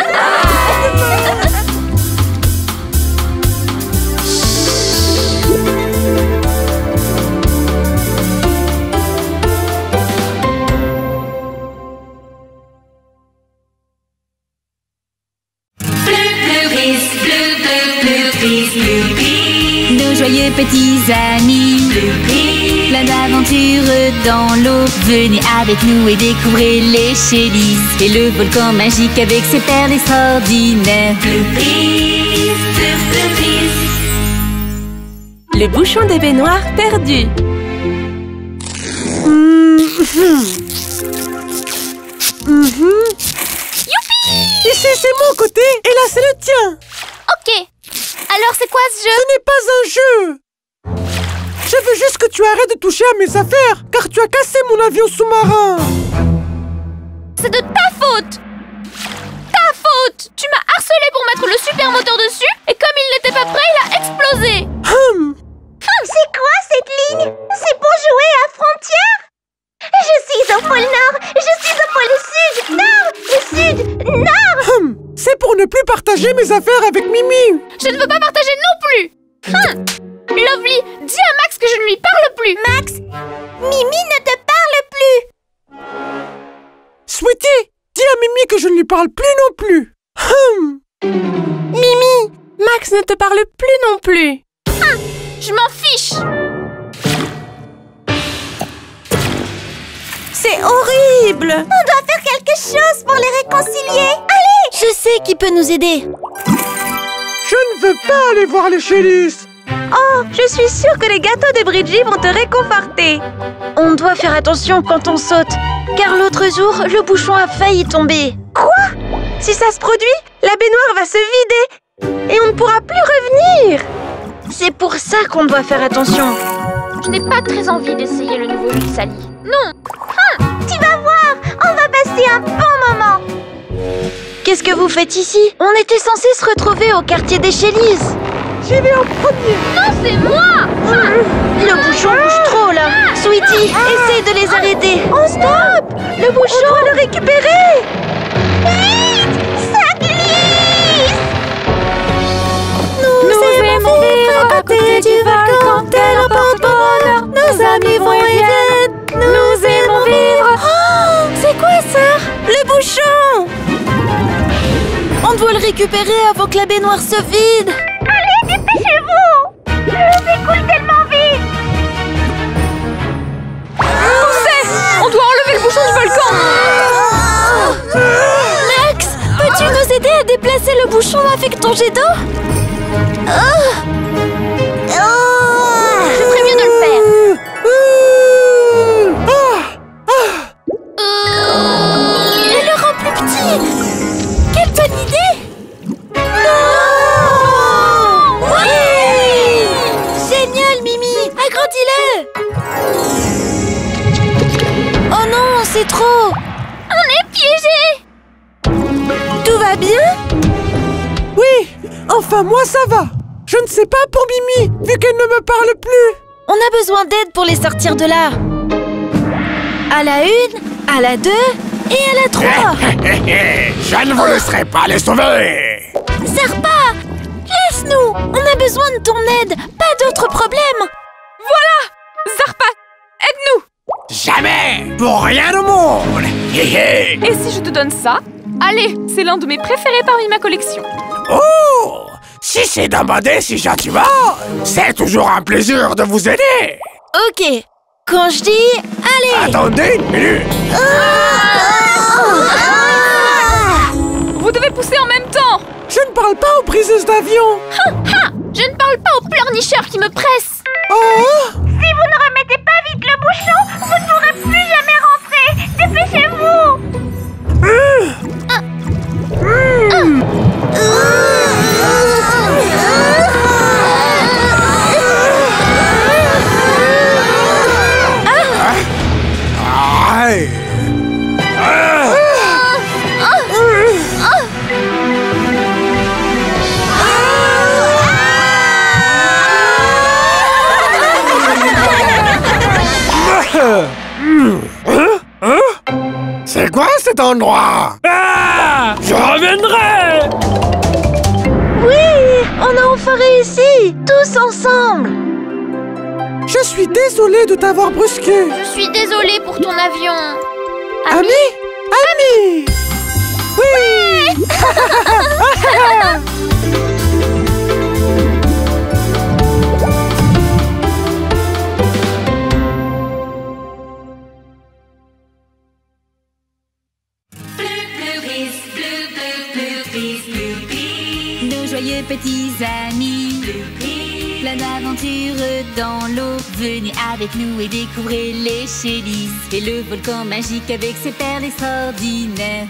Nos joyeux petits amis, plein d'aventures dans l'eau. Venez avec nous et découvrez les Shellys et le volcan magique avec ses perles extraordinaires.
Le bouchon des baignoires perdu.
Ici, c'est mon côté et là, c'est le tien.
Ok. Alors, c'est quoi ce jeu?
Ce n'est pas un jeu. Je veux juste que tu arrêtes de toucher à mes affaires, car tu as cassé mon avion sous-marin.
C'est de ta faute. Ta faute. Tu m'as harcelé pour mettre le super moteur dessus, et comme il n'était pas prêt, il a explosé.
Hum.
C'est quoi cette ligne? C'est pour jouer à Frontière? Je suis au pôle Nord. Je suis au pôle Sud. Nord. Sud. Nord.
Hum. C'est pour ne plus partager mes affaires avec Mimi.
Je ne veux pas partager non plus. Hum. Lovely, dis à Max que je ne lui parle plus. Max, Mimi ne te parle plus.
Sweetie, dis à Mimi que je ne lui parle plus non plus. Hum.
Mimi, Max ne te parle plus non plus.
Hum. Je m'en fiche.
C'est horrible.
On doit faire quelque chose pour les réconcilier. Allez.
Je sais qui peut nous aider.
Je ne veux pas aller voir les Shellys.
Oh, je suis sûre que les gâteaux de Bridgie vont te réconforter.
On doit faire attention quand on saute, car l'autre jour, le bouchon a failli tomber.
Quoi? Si ça se produit, la baignoire va se vider et on ne pourra plus revenir.
C'est pour ça qu'on doit faire attention.
Je n'ai pas très envie d'essayer le nouveau jus de Sally. Non. Hum, tu vas voir, on va passer un bon moment.
Qu'est-ce que vous faites ici? On était censé se retrouver au quartier des Shellys.
J'y vais en premier.
Non, c'est moi. Hum.
Le bouchon bouge trop là. Sweetie, essaye de les arrêter.
Oh stop! Le bouchon, on doit le récupérer.
Vite, ça glisse.
Nous, Nous aimons vivre à côté du volcan, tel un porte-bonheur. Nos amis vont et viennent. Nous aimons vivre.
Oh, c'est quoi ça? Le bouchon. On doit le récupérer avant que la baignoire se vide.
Allez, dépêchez-vous. L'eau s'écoule tellement vite.
Poussez! On doit enlever le bouchon du volcan.
Max, peux-tu nous aider à déplacer le bouchon avec ton jet d'eau? Oh. Oh.
Je ferais mieux de le faire.
Elle le rend plus petit. Quelle bonne idée. Non. Oui. Génial, Mimi. Agrandis-le. Oh non, c'est trop.
On est piégés.
Tout va bien?
Oui, enfin moi ça va. Je ne sais pas pour Mimi, vu qu'elle ne me parle plus.
On a besoin d'aide pour les sortir de là. À la une, à la deux et à la trois.
Je ne vous laisserai pas les sauver.
Zarpa, laisse-nous. On a besoin de ton aide, pas d'autres problèmes.
Voilà! Zarpa, aide-nous!
Jamais! Pour rien au monde! Hé hé!
Et si je te donne ça? Allez, c'est l'un de mes préférés parmi ma collection.
Oh! Si c'est demander si gentiment, c'est toujours un plaisir de vous aider.
Ok, quand je dis allez.
Attendez une minute.
Vous devez pousser en même
ne parle pas aux briseuses d'avion.
Ha, ha. Je ne parle pas aux pleurnicheurs qui me pressent.
Oh!
Si vous ne remettez pas vite le bouchon, vous ne pourrez plus jamais rentrer. Dépêchez-vous.
Mmh.
Ah.
Mmh.
Ah.
Aïe. C'est quoi cet endroit?
Ah! Je reviendrai!
Oui, on a enfin réussi, tous ensemble.
Je suis désolé de t'avoir brusqué.
Je suis désolée pour ton avion.
Ami? Ami? Oui!
Nos joyeux petits amis, plein d'aventures dans l'eau. Venez avec nous et découvrez les Shellys et le volcan magique avec ses perles extraordinaires.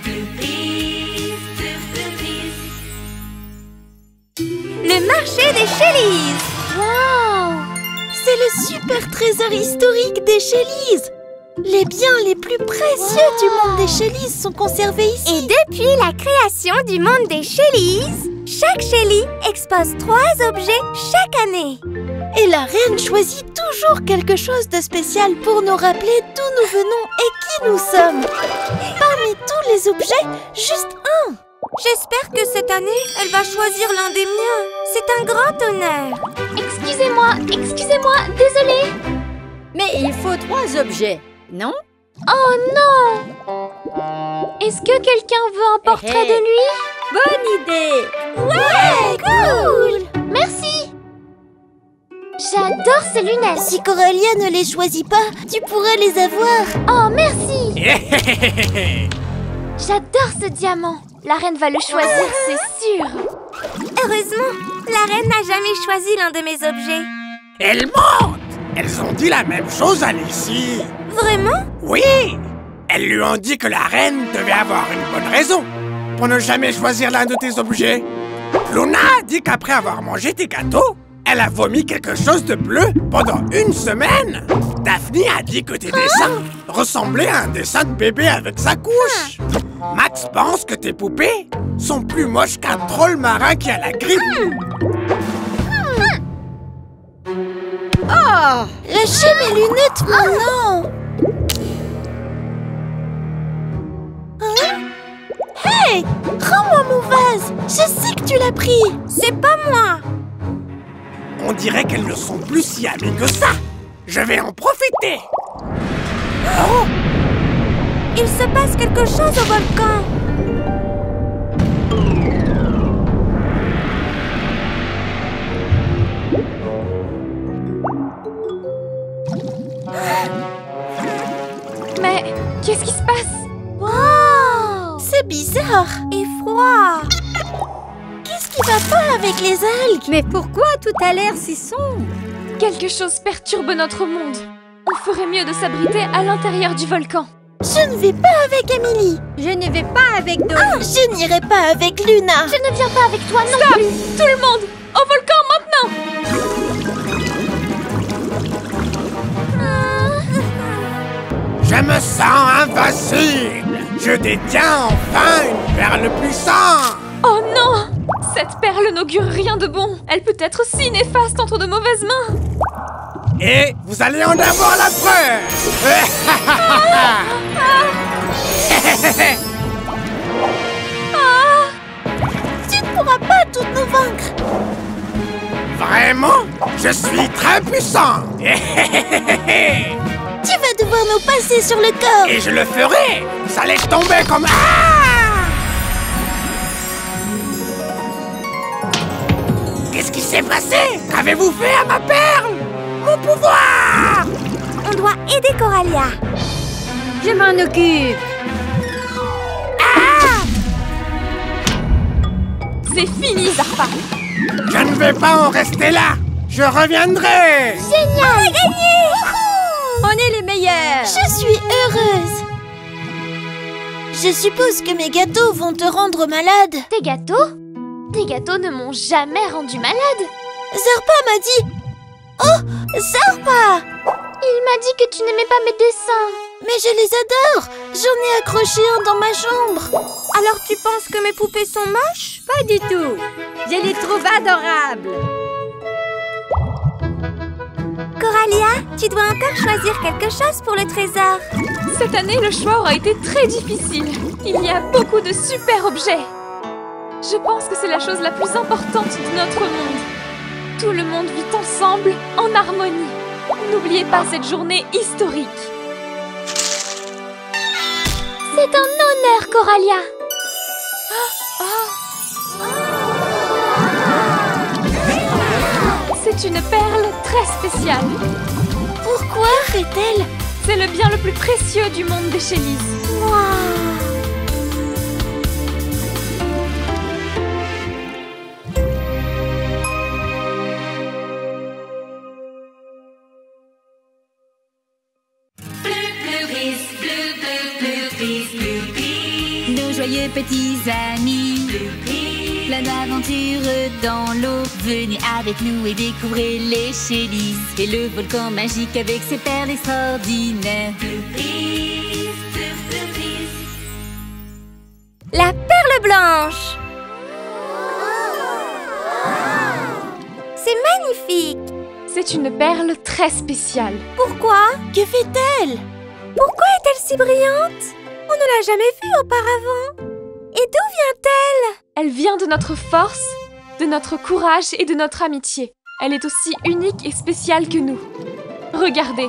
Le marché des Shellys.
Wow! C'est le super trésor historique des Shellys. Les biens les plus précieux wow. du monde des Shellys sont conservés ici.
Et depuis la création du monde des Shellys, chaque Shelly expose trois objets chaque année.
Et la reine choisit toujours quelque chose de spécial pour nous rappeler d'où nous venons et qui nous sommes. Parmi tous les objets, juste un.
J'espère que cette année, elle va choisir l'un des miens. C'est un grand honneur. Excusez-moi, excusez-moi, désolée.
Mais il faut trois objets, non?
Oh non! Est-ce que quelqu'un veut un portrait
hey, hey.
de lui?
Bonne idée!
Ouais, cool! Merci! J'adore ces lunettes!
Si Coralia ne les choisit pas, tu pourrais les avoir.
Oh, merci! J'adore ce diamant! La reine va le choisir, c'est sûr! Heureusement, la reine n'a jamais choisi l'un de mes objets.
Elles mentent! Elles ont dit la même chose à Lucie.
Vraiment?
Oui! Elles lui ont dit que la reine devait avoir une bonne raison pour ne jamais choisir l'un de tes objets. Luna a dit qu'après avoir mangé tes gâteaux, elle a vomi quelque chose de bleu pendant une semaine. Daphne a dit que tes dessins ressemblaient à un dessin de bébé avec sa couche. Max pense que tes poupées sont plus moches qu'un troll marin qui a la grippe.
Oh! Lâchez mes lunettes maintenant! Hein? Hey! Rends-moi mon vase! Je sais que tu l'as pris!
C'est pas moi!
On dirait qu'elles ne sont plus si amies que ça! Je vais en profiter! Oh!
Il se passe quelque chose au volcan!
Mais qu'est-ce qui se passe?
Wow! C'est bizarre
et froid.
Qu'est-ce qui va pas avec les algues?
Mais pourquoi tout a l'air si sombre?
Quelque chose perturbe notre monde. On ferait mieux de s'abriter à l'intérieur du volcan.
Je ne vais pas avec Amélie.
Je ne vais pas avec Dolly.
Ah, je n'irai pas avec Luna.
Je ne viens pas avec toi non
Stop!
plus.
Tout le monde! Au volcan maintenant!
Je me sens invincible. Je détiens enfin une perle puissante.
Oh non! Cette perle n'augure rien de bon. Elle peut être si néfaste entre de mauvaises mains.
Et vous allez en avoir la preuve.
ah,
ah. Tu ne pourras pas toutes nous vaincre.
Vraiment? Je suis très puissant.
Tu vas devoir nous passer sur le corps.
Et je le ferai. Vous allez tomber comme... Ah! Qu'est-ce qui s'est passé? Qu'avez-vous fait à ma perle? Mon pouvoir!
On doit aider Coralia.
Je m'en occupe.
Ah!
C'est fini, Zarpa.
Je ne vais pas en rester là. Je reviendrai.
Génial! On a gagné!
On est les meilleurs!
Je suis heureuse. Je suppose que mes gâteaux vont te rendre malade.
Tes gâteaux? Tes gâteaux ne m'ont jamais rendu malade.
Zarpa m'a dit... Oh, Zarpa!
Il m'a dit que tu n'aimais pas mes dessins.
Mais je les adore. J'en ai accroché un dans ma chambre.
Alors tu penses que mes poupées sont moches?
Pas du tout! Je les trouve adorables!
Coralia, tu dois encore choisir quelque chose pour le trésor.
Cette année, le choix aura été très difficile. Il y a beaucoup de super objets. Je pense que c'est la chose la plus importante de notre monde. Tout le monde vit ensemble, en harmonie. N'oubliez pas cette journée historique.
C'est un honneur, Coralia.
C'est une perle très spéciale.
Pourquoi fait-elle?
C'est le bien le plus précieux du monde des Chélises.
Nos joyeux petits amis, plein d'aventures dans l'eau. Venez avec nous et découvrez les Chélises et le volcan magique avec ses perles extraordinaires.
La perle blanche. C'est magnifique.
C'est une perle très spéciale.
Pourquoi?
Que fait-elle?
Pourquoi est-elle si brillante? On ne l'a jamais vue auparavant. Et d'où vient-elle?
Elle vient de notre force, de notre courage et de notre amitié. Elle est aussi unique et spéciale que nous. Regardez.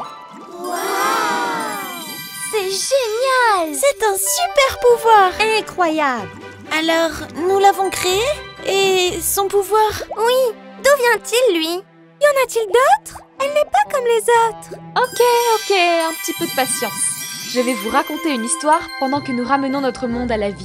C'est génial!
C'est un super pouvoir.
Incroyable!
Alors, nous l'avons créé? Et son pouvoir?
Oui, d'où vient-il, lui? Y en a-t-il d'autres? Elle n'est pas comme les autres.
Ok, ok, un petit peu de patience. Je vais vous raconter une histoire pendant que nous ramenons notre monde à la vie.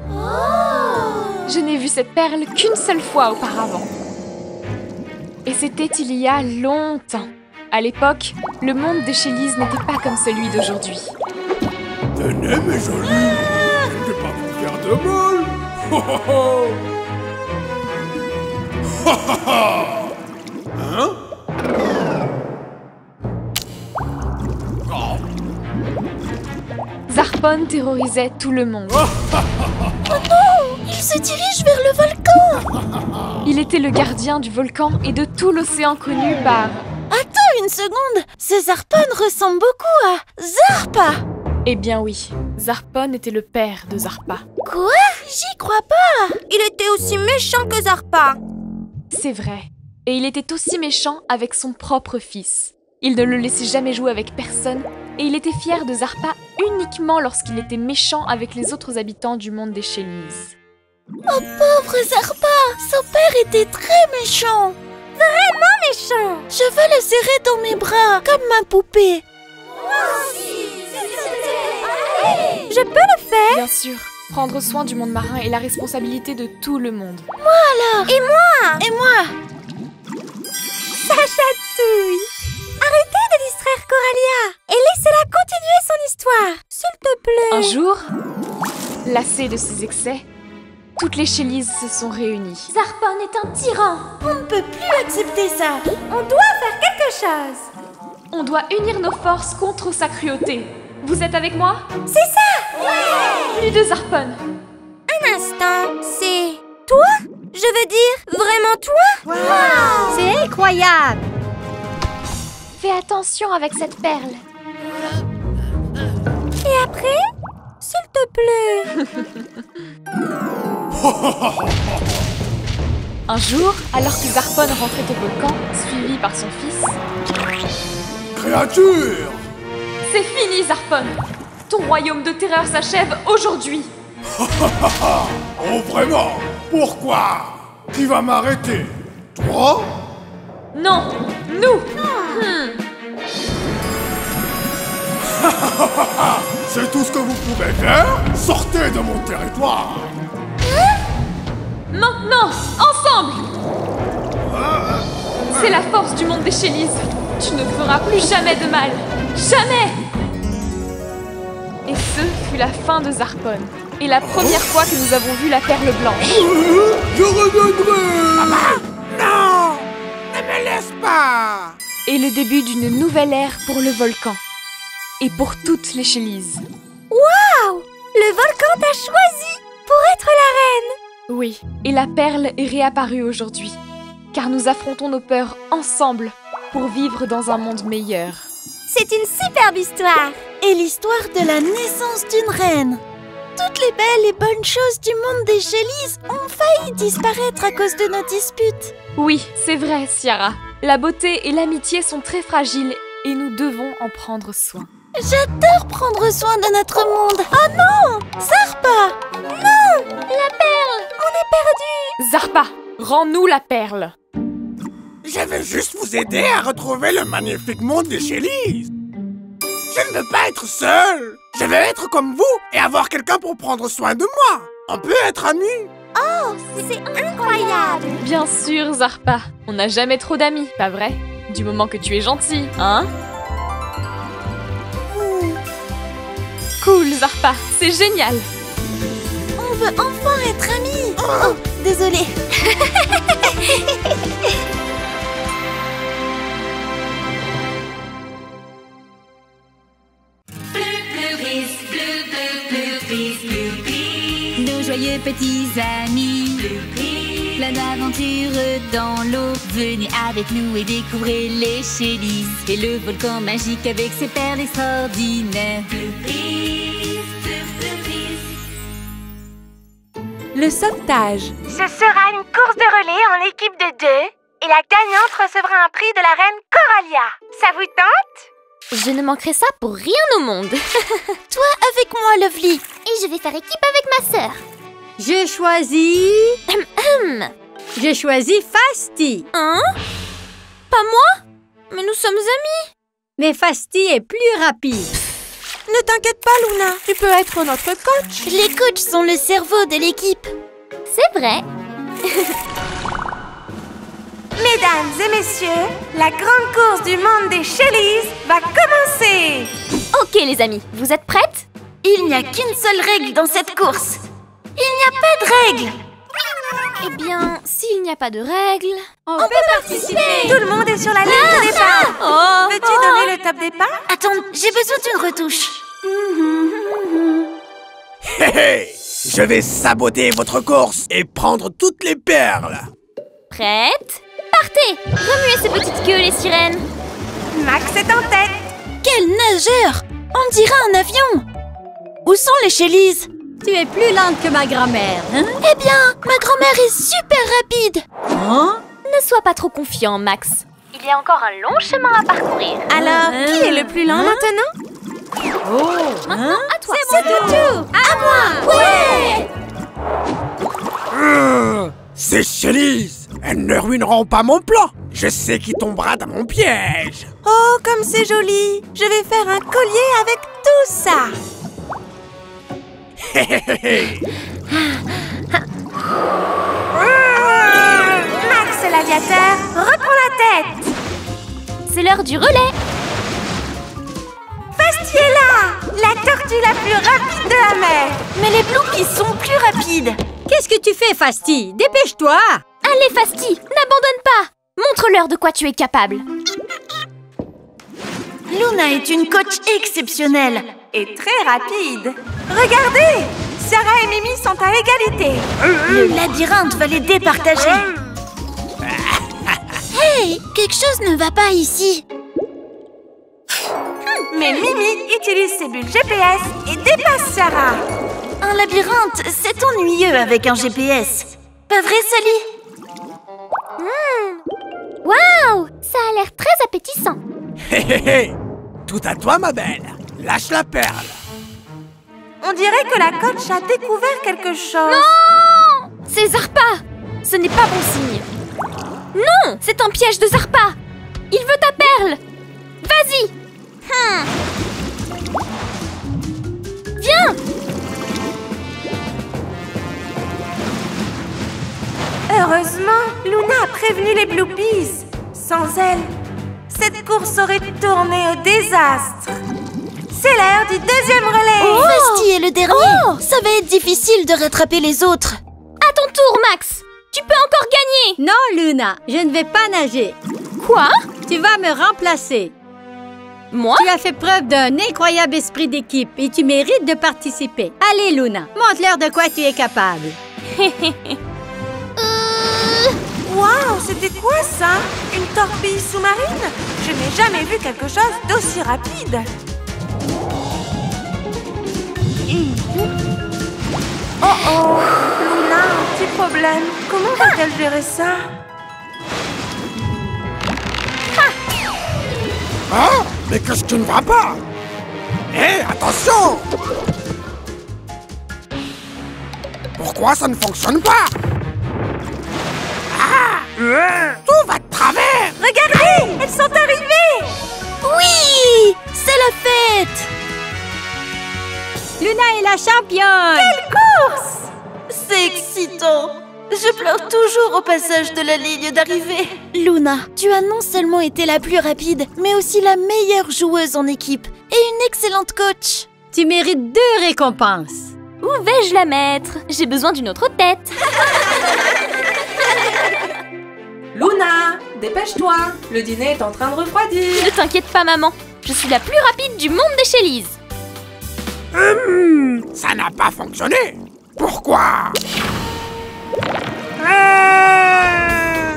Je n'ai vu cette perle qu'une seule fois auparavant. Et c'était il y a longtemps. À l'époque, le monde des Chélises n'était pas comme celui d'aujourd'hui.
Tenez, mes jolis. Je ne vais pas vous faire de mal. Ho, ho, ho. Ha, ha, ha. Hein? Oh.
Zarpon terrorisait tout le monde.
Oh non! Il se dirige vers le volcan!
Il était le gardien du volcan et de tout l'océan connu par...
Attends une seconde! Ce Zarpon ressemble beaucoup à Zarpa!
Eh bien oui, Zarpon était le père de Zarpa.
Quoi? J'y crois pas!
Il était aussi méchant que Zarpa.
C'est vrai. Et il était aussi méchant avec son propre fils. Il ne le laissait jamais jouer avec personne et il était fier de Zarpa uniquement lorsqu'il était méchant avec les autres habitants du monde des Chélises.
Oh pauvre Zarpa! Son père était très méchant!
Vraiment méchant!
Je veux le serrer dans mes bras, comme ma poupée.
Je peux le faire?
Bien sûr, prendre soin du monde marin est la responsabilité de tout le monde.
Moi alors!
Et moi?
Et moi?
Ça chatouille! Arrêtez de distraire Coralia et laissez-la continuer son histoire, s'il te plaît.
Un jour, lassée de ses excès, toutes les Chélises se sont réunies.
Zarpon est un tyran.
On ne peut plus accepter ça.
On doit faire quelque chose.
On doit unir nos forces contre sa cruauté. Vous êtes avec moi?
C'est ça!
Ouais! Plus de Zarpon.
Un instant, c'est... toi? Je veux dire, vraiment toi?
Wow. C'est incroyable!
Fais attention avec cette perle.
Et après? S'il te plaît.
Un jour, alors que Zarpon rentrait au volcan, suivi par son fils...
Créature!
C'est fini, Zarpon! Ton royaume de terreur s'achève aujourd'hui!
Oh, vraiment? Pourquoi? Qui va m'arrêter? Toi?
Non! Nous! Hmm.
C'est tout ce que vous pouvez faire? Sortez de mon territoire!
Hein?
Maintenant, ensemble! C'est la force du monde des Shellys. Tu ne feras plus jamais de mal. Jamais! Et ce fut la fin de Zarpon. Et la première fois que nous avons vu la perle blanche.
Je reviendrai! Maman! Non! Ne me laisse pas!
Et le début d'une nouvelle ère pour le volcan. Et pour toutes les Shellys.
Waouh! Le volcan t'a choisi pour être la reine!
Oui, et la perle est réapparue aujourd'hui. Car nous affrontons nos peurs ensemble pour vivre dans un monde meilleur.
C'est une superbe histoire!
Et l'histoire de la naissance d'une reine. Toutes les belles et bonnes choses du monde des Shellys ont failli disparaître à cause de nos disputes.
Oui, c'est vrai, Ciara. La beauté et l'amitié sont très fragiles et nous devons en prendre soin.
J'adore prendre soin de notre monde. Oh non! Zarpa! Non!
La perle! On est perdu!
Zarpa, rends-nous la perle.
Je veux juste vous aider à retrouver le magnifique monde des Shellys. Je ne veux pas être seul. Je veux être comme vous et avoir quelqu'un pour prendre soin de moi. On peut être amis.
Oh, c'est incroyable!
Bien sûr, Zarpa. On n'a jamais trop d'amis, pas vrai? Du moment que tu es gentil, hein? Cool, Zarpa, c'est génial!
On veut enfin être amis! Oh, désolée!
Nos joyeux petits amis, plein d'aventures dans l'eau. Venez avec nous et découvrez les Shellys et le volcan magique avec ses perles extraordinaires.
Le sauvetage.
Ce sera une course de relais en équipe de deux et la gagnante recevra un prix de la reine Coralia. Ça vous tente?
Je ne manquerai ça pour rien au monde.
Toi avec moi, Lovely.
Et je vais faire équipe avec ma sœur.
Je choisis... Je choisis Fasti.
Hein? Pas moi? Mais nous sommes amis.
Mais Fasti est plus rapide.
Ne t'inquiète pas, Luna. Tu peux être notre coach.
Les coachs sont le cerveau de l'équipe.
C'est vrai.
Mesdames et messieurs, la grande course du monde des Shellys va commencer.
Ok les amis, vous êtes prêtes?
Il n'y a qu'une seule règle dans cette course. Il n'y a pas de règle.
Eh bien, s'il n'y a pas de règles...
On,
on
peut,
peut
participer.
participer.
Tout le monde est sur la ligne de départ.
Oh,
Veux-tu
oh.
donner le top départ?
Attends, j'ai besoin d'une retouche.
Hé hé! Je vais saboter votre course et prendre toutes les perles.
Prête? Partez! Remuez ces petites queues, les sirènes.
Max est en tête.
Quel nageur! On dirait un avion. Où sont les Shellys?
Tu es plus lente que ma grand-mère, hein?
Eh bien, ma grand-mère est super rapide.
Hein?
Ne sois pas trop confiant, Max. Il y a encore un long chemin à parcourir.
Alors,
Hein?
qui est le plus lent
Hein?
maintenant?
Oh!
Maintenant, à toi.
C'est Toutou!
À moi! Ouais!
Mmh, ces Shellys, elles ne ruineront pas mon plan. Je sais qui tombera dans mon piège.
Oh, comme c'est joli. Je vais faire un collier avec tout ça.
Hé hé hé hé.
Max l'aviateur, reprends la tête.
C'est l'heure du relais.
Fasti est là, la tortue la plus rapide de la mer.
Mais les Bloopies sont plus rapides.
Qu'est-ce que tu fais, Fasti? Dépêche-toi!
Allez, Fasti, n'abandonne pas. Montre-leur de quoi tu es capable.
Luna est une coach exceptionnelle.
Et très rapide. Regardez, Sarah et Mimi sont à égalité.
Le labyrinthe va les départager. Hey, quelque chose ne va pas ici.
Mais Mimi utilise ses bulles G P S et dépasse Sarah.
Un labyrinthe, c'est ennuyeux avec un G P S. Pas vrai, Sally?
Hmm. Waouh, ça a l'air très appétissant.
Hé hé hé. Tout à toi, ma belle. Lâche la perle.
On dirait que la coach a découvert quelque chose.
Non! C'est Zarpa. Ce n'est pas bon signe. Non, c'est un piège de Zarpa. Il veut ta perle. Vas-y. Hmm. Viens.
Heureusement, Luna a prévenu les Bloopies. Sans elle, cette course aurait tourné au désastre. C'est l'heure du deuxième relais.
Oh, Fasti est le dernier. Oh, ça va être difficile de rattraper les autres.
À ton tour, Max. Tu peux encore gagner.
Non, Luna, je ne vais pas nager.
Quoi?
Tu vas me remplacer.
Moi?
Tu as fait preuve d'un incroyable esprit d'équipe et tu mérites de participer. Allez, Luna, montre-leur de quoi tu es capable.
Waouh, c'était quoi ça? Une torpille sous-marine? Je n'ai jamais vu quelque chose d'aussi rapide. Oh oh, Luna a un petit problème. Comment va-t-elle gérer ça?
Ah, mais qu'est-ce qui ne va pas? Hé, attention! Pourquoi ça ne fonctionne pas? Ah, euh, tout va de travers!
Regardez, elles sont arrivées!
Oui, c'est la fête!
Luna est la championne!
Quelle course!
C'est excitant! Je pleure toujours au passage de la ligne d'arrivée. Luna, tu as non seulement été la plus rapide, mais aussi la meilleure joueuse en équipe et une excellente coach.
Tu mérites deux récompenses.
Où vais-je la mettre? J'ai besoin d'une autre tête.
Luna, dépêche-toi. Le dîner est en train de refroidir.
Ne t'inquiète pas, maman. Je suis la plus rapide du monde des Shellys.
Hum, ça n'a pas fonctionné. Pourquoi? Ah!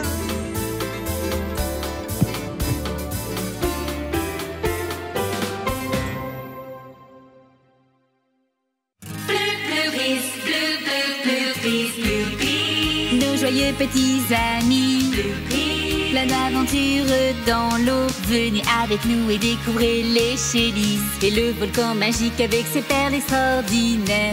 Nos joyeux petits amis, plein d'aventures dans l'eau. Venez avec nous et découvrez les Shellys et le volcan magique avec ses perles extraordinaires.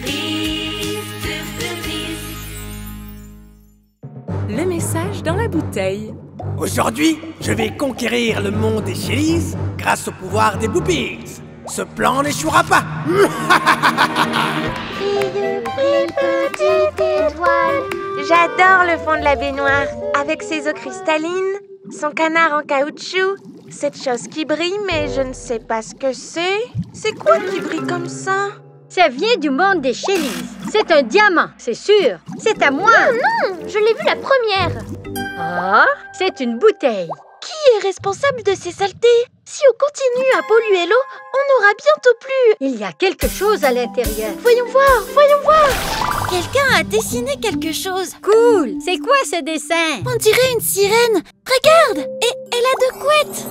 Le message dans la bouteille.
Aujourd'hui, je vais conquérir le monde des Shellys grâce au pouvoir des Bloopies. Ce plan n'échouera pas.
Petite étoile. J'adore le fond de la baignoire, avec ses eaux cristallines, son canard en caoutchouc, cette chose qui brille, mais je ne sais pas ce que c'est. C'est quoi qui brille comme ça?
Ça vient du monde des Shellys. C'est un diamant, c'est sûr. C'est à moi.
Non, non, je l'ai vu la première.
Ah, c'est une bouteille.
Qui est responsable de ces saletés? Si on continue à polluer l'eau, on n'aura bientôt plus.
Il y a quelque chose à l'intérieur.
Voyons voir, voyons voir. Quelqu'un a dessiné quelque chose.
Cool. C'est quoi ce dessin?
On dirait une sirène. Regarde, et elle a deux couettes.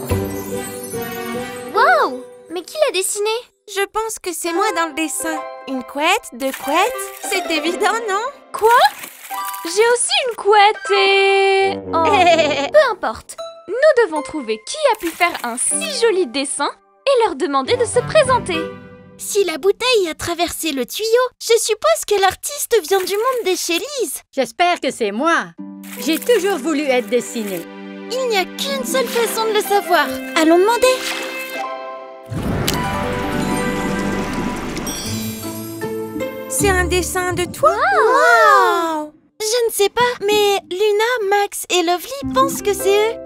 Wow, mais qui l'a dessiné?
Je pense que c'est moi dans le dessin. Une couette, deux couettes, c'est évident, non?
Quoi? J'ai aussi une couette et... Oh, peu importe. Nous devons trouver qui a pu faire un si joli dessin et leur demander de se présenter.
Si la bouteille a traversé le tuyau, je suppose que l'artiste vient du monde des Shellys.
J'espère que c'est moi. J'ai toujours voulu être dessinée.
Il n'y a qu'une seule façon de le savoir. Allons demander.
C'est un dessin de toi?
Wow! Je ne sais pas, mais Luna, Max et Lovely pensent que c'est eux.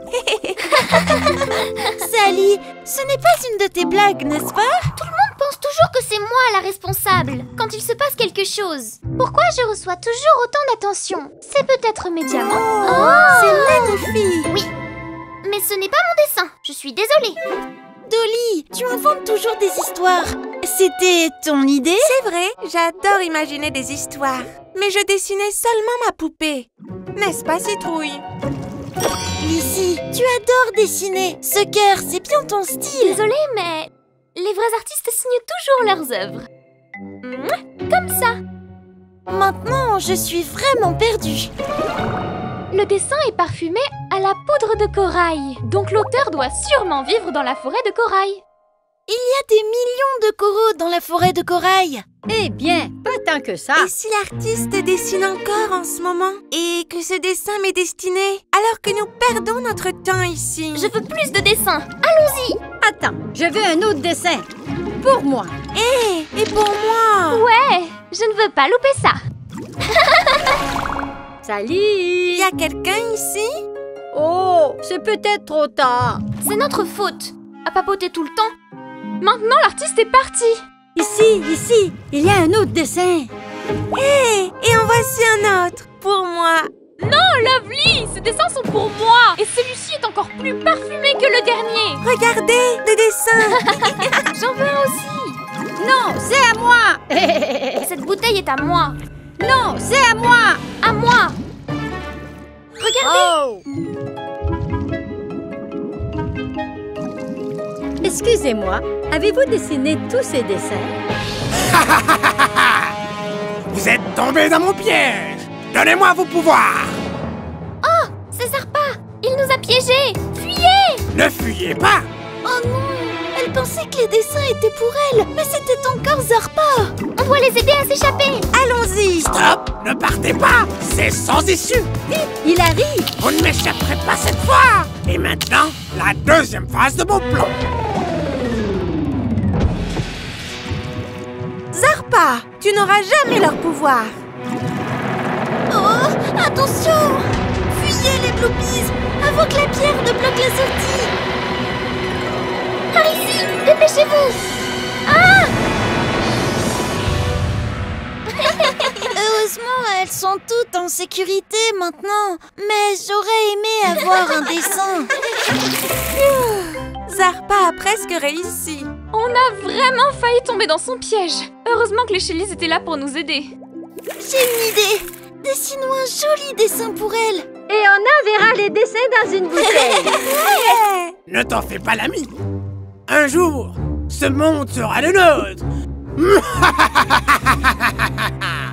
Sally, ce n'est pas une de tes blagues, n'est-ce pas?
Tout le monde pense toujours que c'est moi la responsable quand il se passe quelque chose. Pourquoi je reçois toujours autant d'attention? C'est peut-être mes diamants.
Oh, c'est magnifique.
Oui, mais ce n'est pas mon dessin. Je suis désolée.
Dolly, tu inventes toujours des histoires. C'était ton idée?
C'est vrai, j'adore imaginer des histoires. Mais je dessinais seulement ma poupée. N'est-ce pas, Citrouille?
Lizzie, tu adores dessiner. Ce cœur, c'est bien ton style.
Désolée, mais les vrais artistes signent toujours leurs œuvres. Comme ça.
Maintenant, je suis vraiment perdue.
Le dessin est parfumé à la poudre de corail, donc l'auteur doit sûrement vivre dans la forêt de corail.
Il y a des millions de coraux dans la forêt de corail.
Eh bien, pas tant que ça.
Et si l'artiste dessine encore en ce moment et que ce dessin m'est destiné, alors que nous perdons notre temps ici?
Je veux plus de dessins. Allons-y.
Attends, je veux un autre dessin. Pour moi.
Hé, hey, et pour moi?
Ouais, je ne veux pas louper ça.
Sally!
Y a quelqu'un ici?
Oh, c'est peut-être trop tard.
C'est notre faute. À papoter tout le temps.
Maintenant, l'artiste est parti.
Ici, ici, il y a un autre dessin.
Hé, hey, et en voici un autre, pour moi.
Non, Lovely, ces dessins sont pour moi. Et celui-ci est encore plus parfumé que le dernier.
Regardez, des dessins.
J'en veux un aussi.
Non, c'est à moi.
Cette bouteille est à moi.
Non, c'est à moi.
À moi. Regardez.
Oh. Excusez-moi, avez-vous dessiné tous ces dessins?
Vous êtes tombés dans mon piège. Donnez-moi vos pouvoirs.
Oh, c'est Zarpa. Il nous a piégés. Fuyez.
Ne fuyez pas.
Oh non, elle pensait que les dessins étaient pour elle, mais c'était encore Zarpa.
On doit les aider à s'échapper.
Allons-y.
Stop, ne partez pas. C'est sans issue.
Vite, il arrive.
Vous ne m'échapperez pas cette fois. Et maintenant, la deuxième phase de mon plan.
Zarpa, tu n'auras jamais leur pouvoir.
Oh, attention! Fuyez les Bloopies avant que la pierre ne bloque la sortie.
Par ici, dépêchez-vous. Ah!
Heureusement, elles sont toutes en sécurité maintenant. Mais j'aurais aimé avoir un dessin.
Zarpa a presque réussi.
On a vraiment failli tomber dans son piège. Heureusement que les Shellys étaient là pour nous aider.
J'ai une idée. Dessinons un joli dessin pour elle.
Et on enverra les dessins dans une bouteille.
Yeah.
Ne t'en fais pas l'ami. Un jour, ce monde sera le nôtre.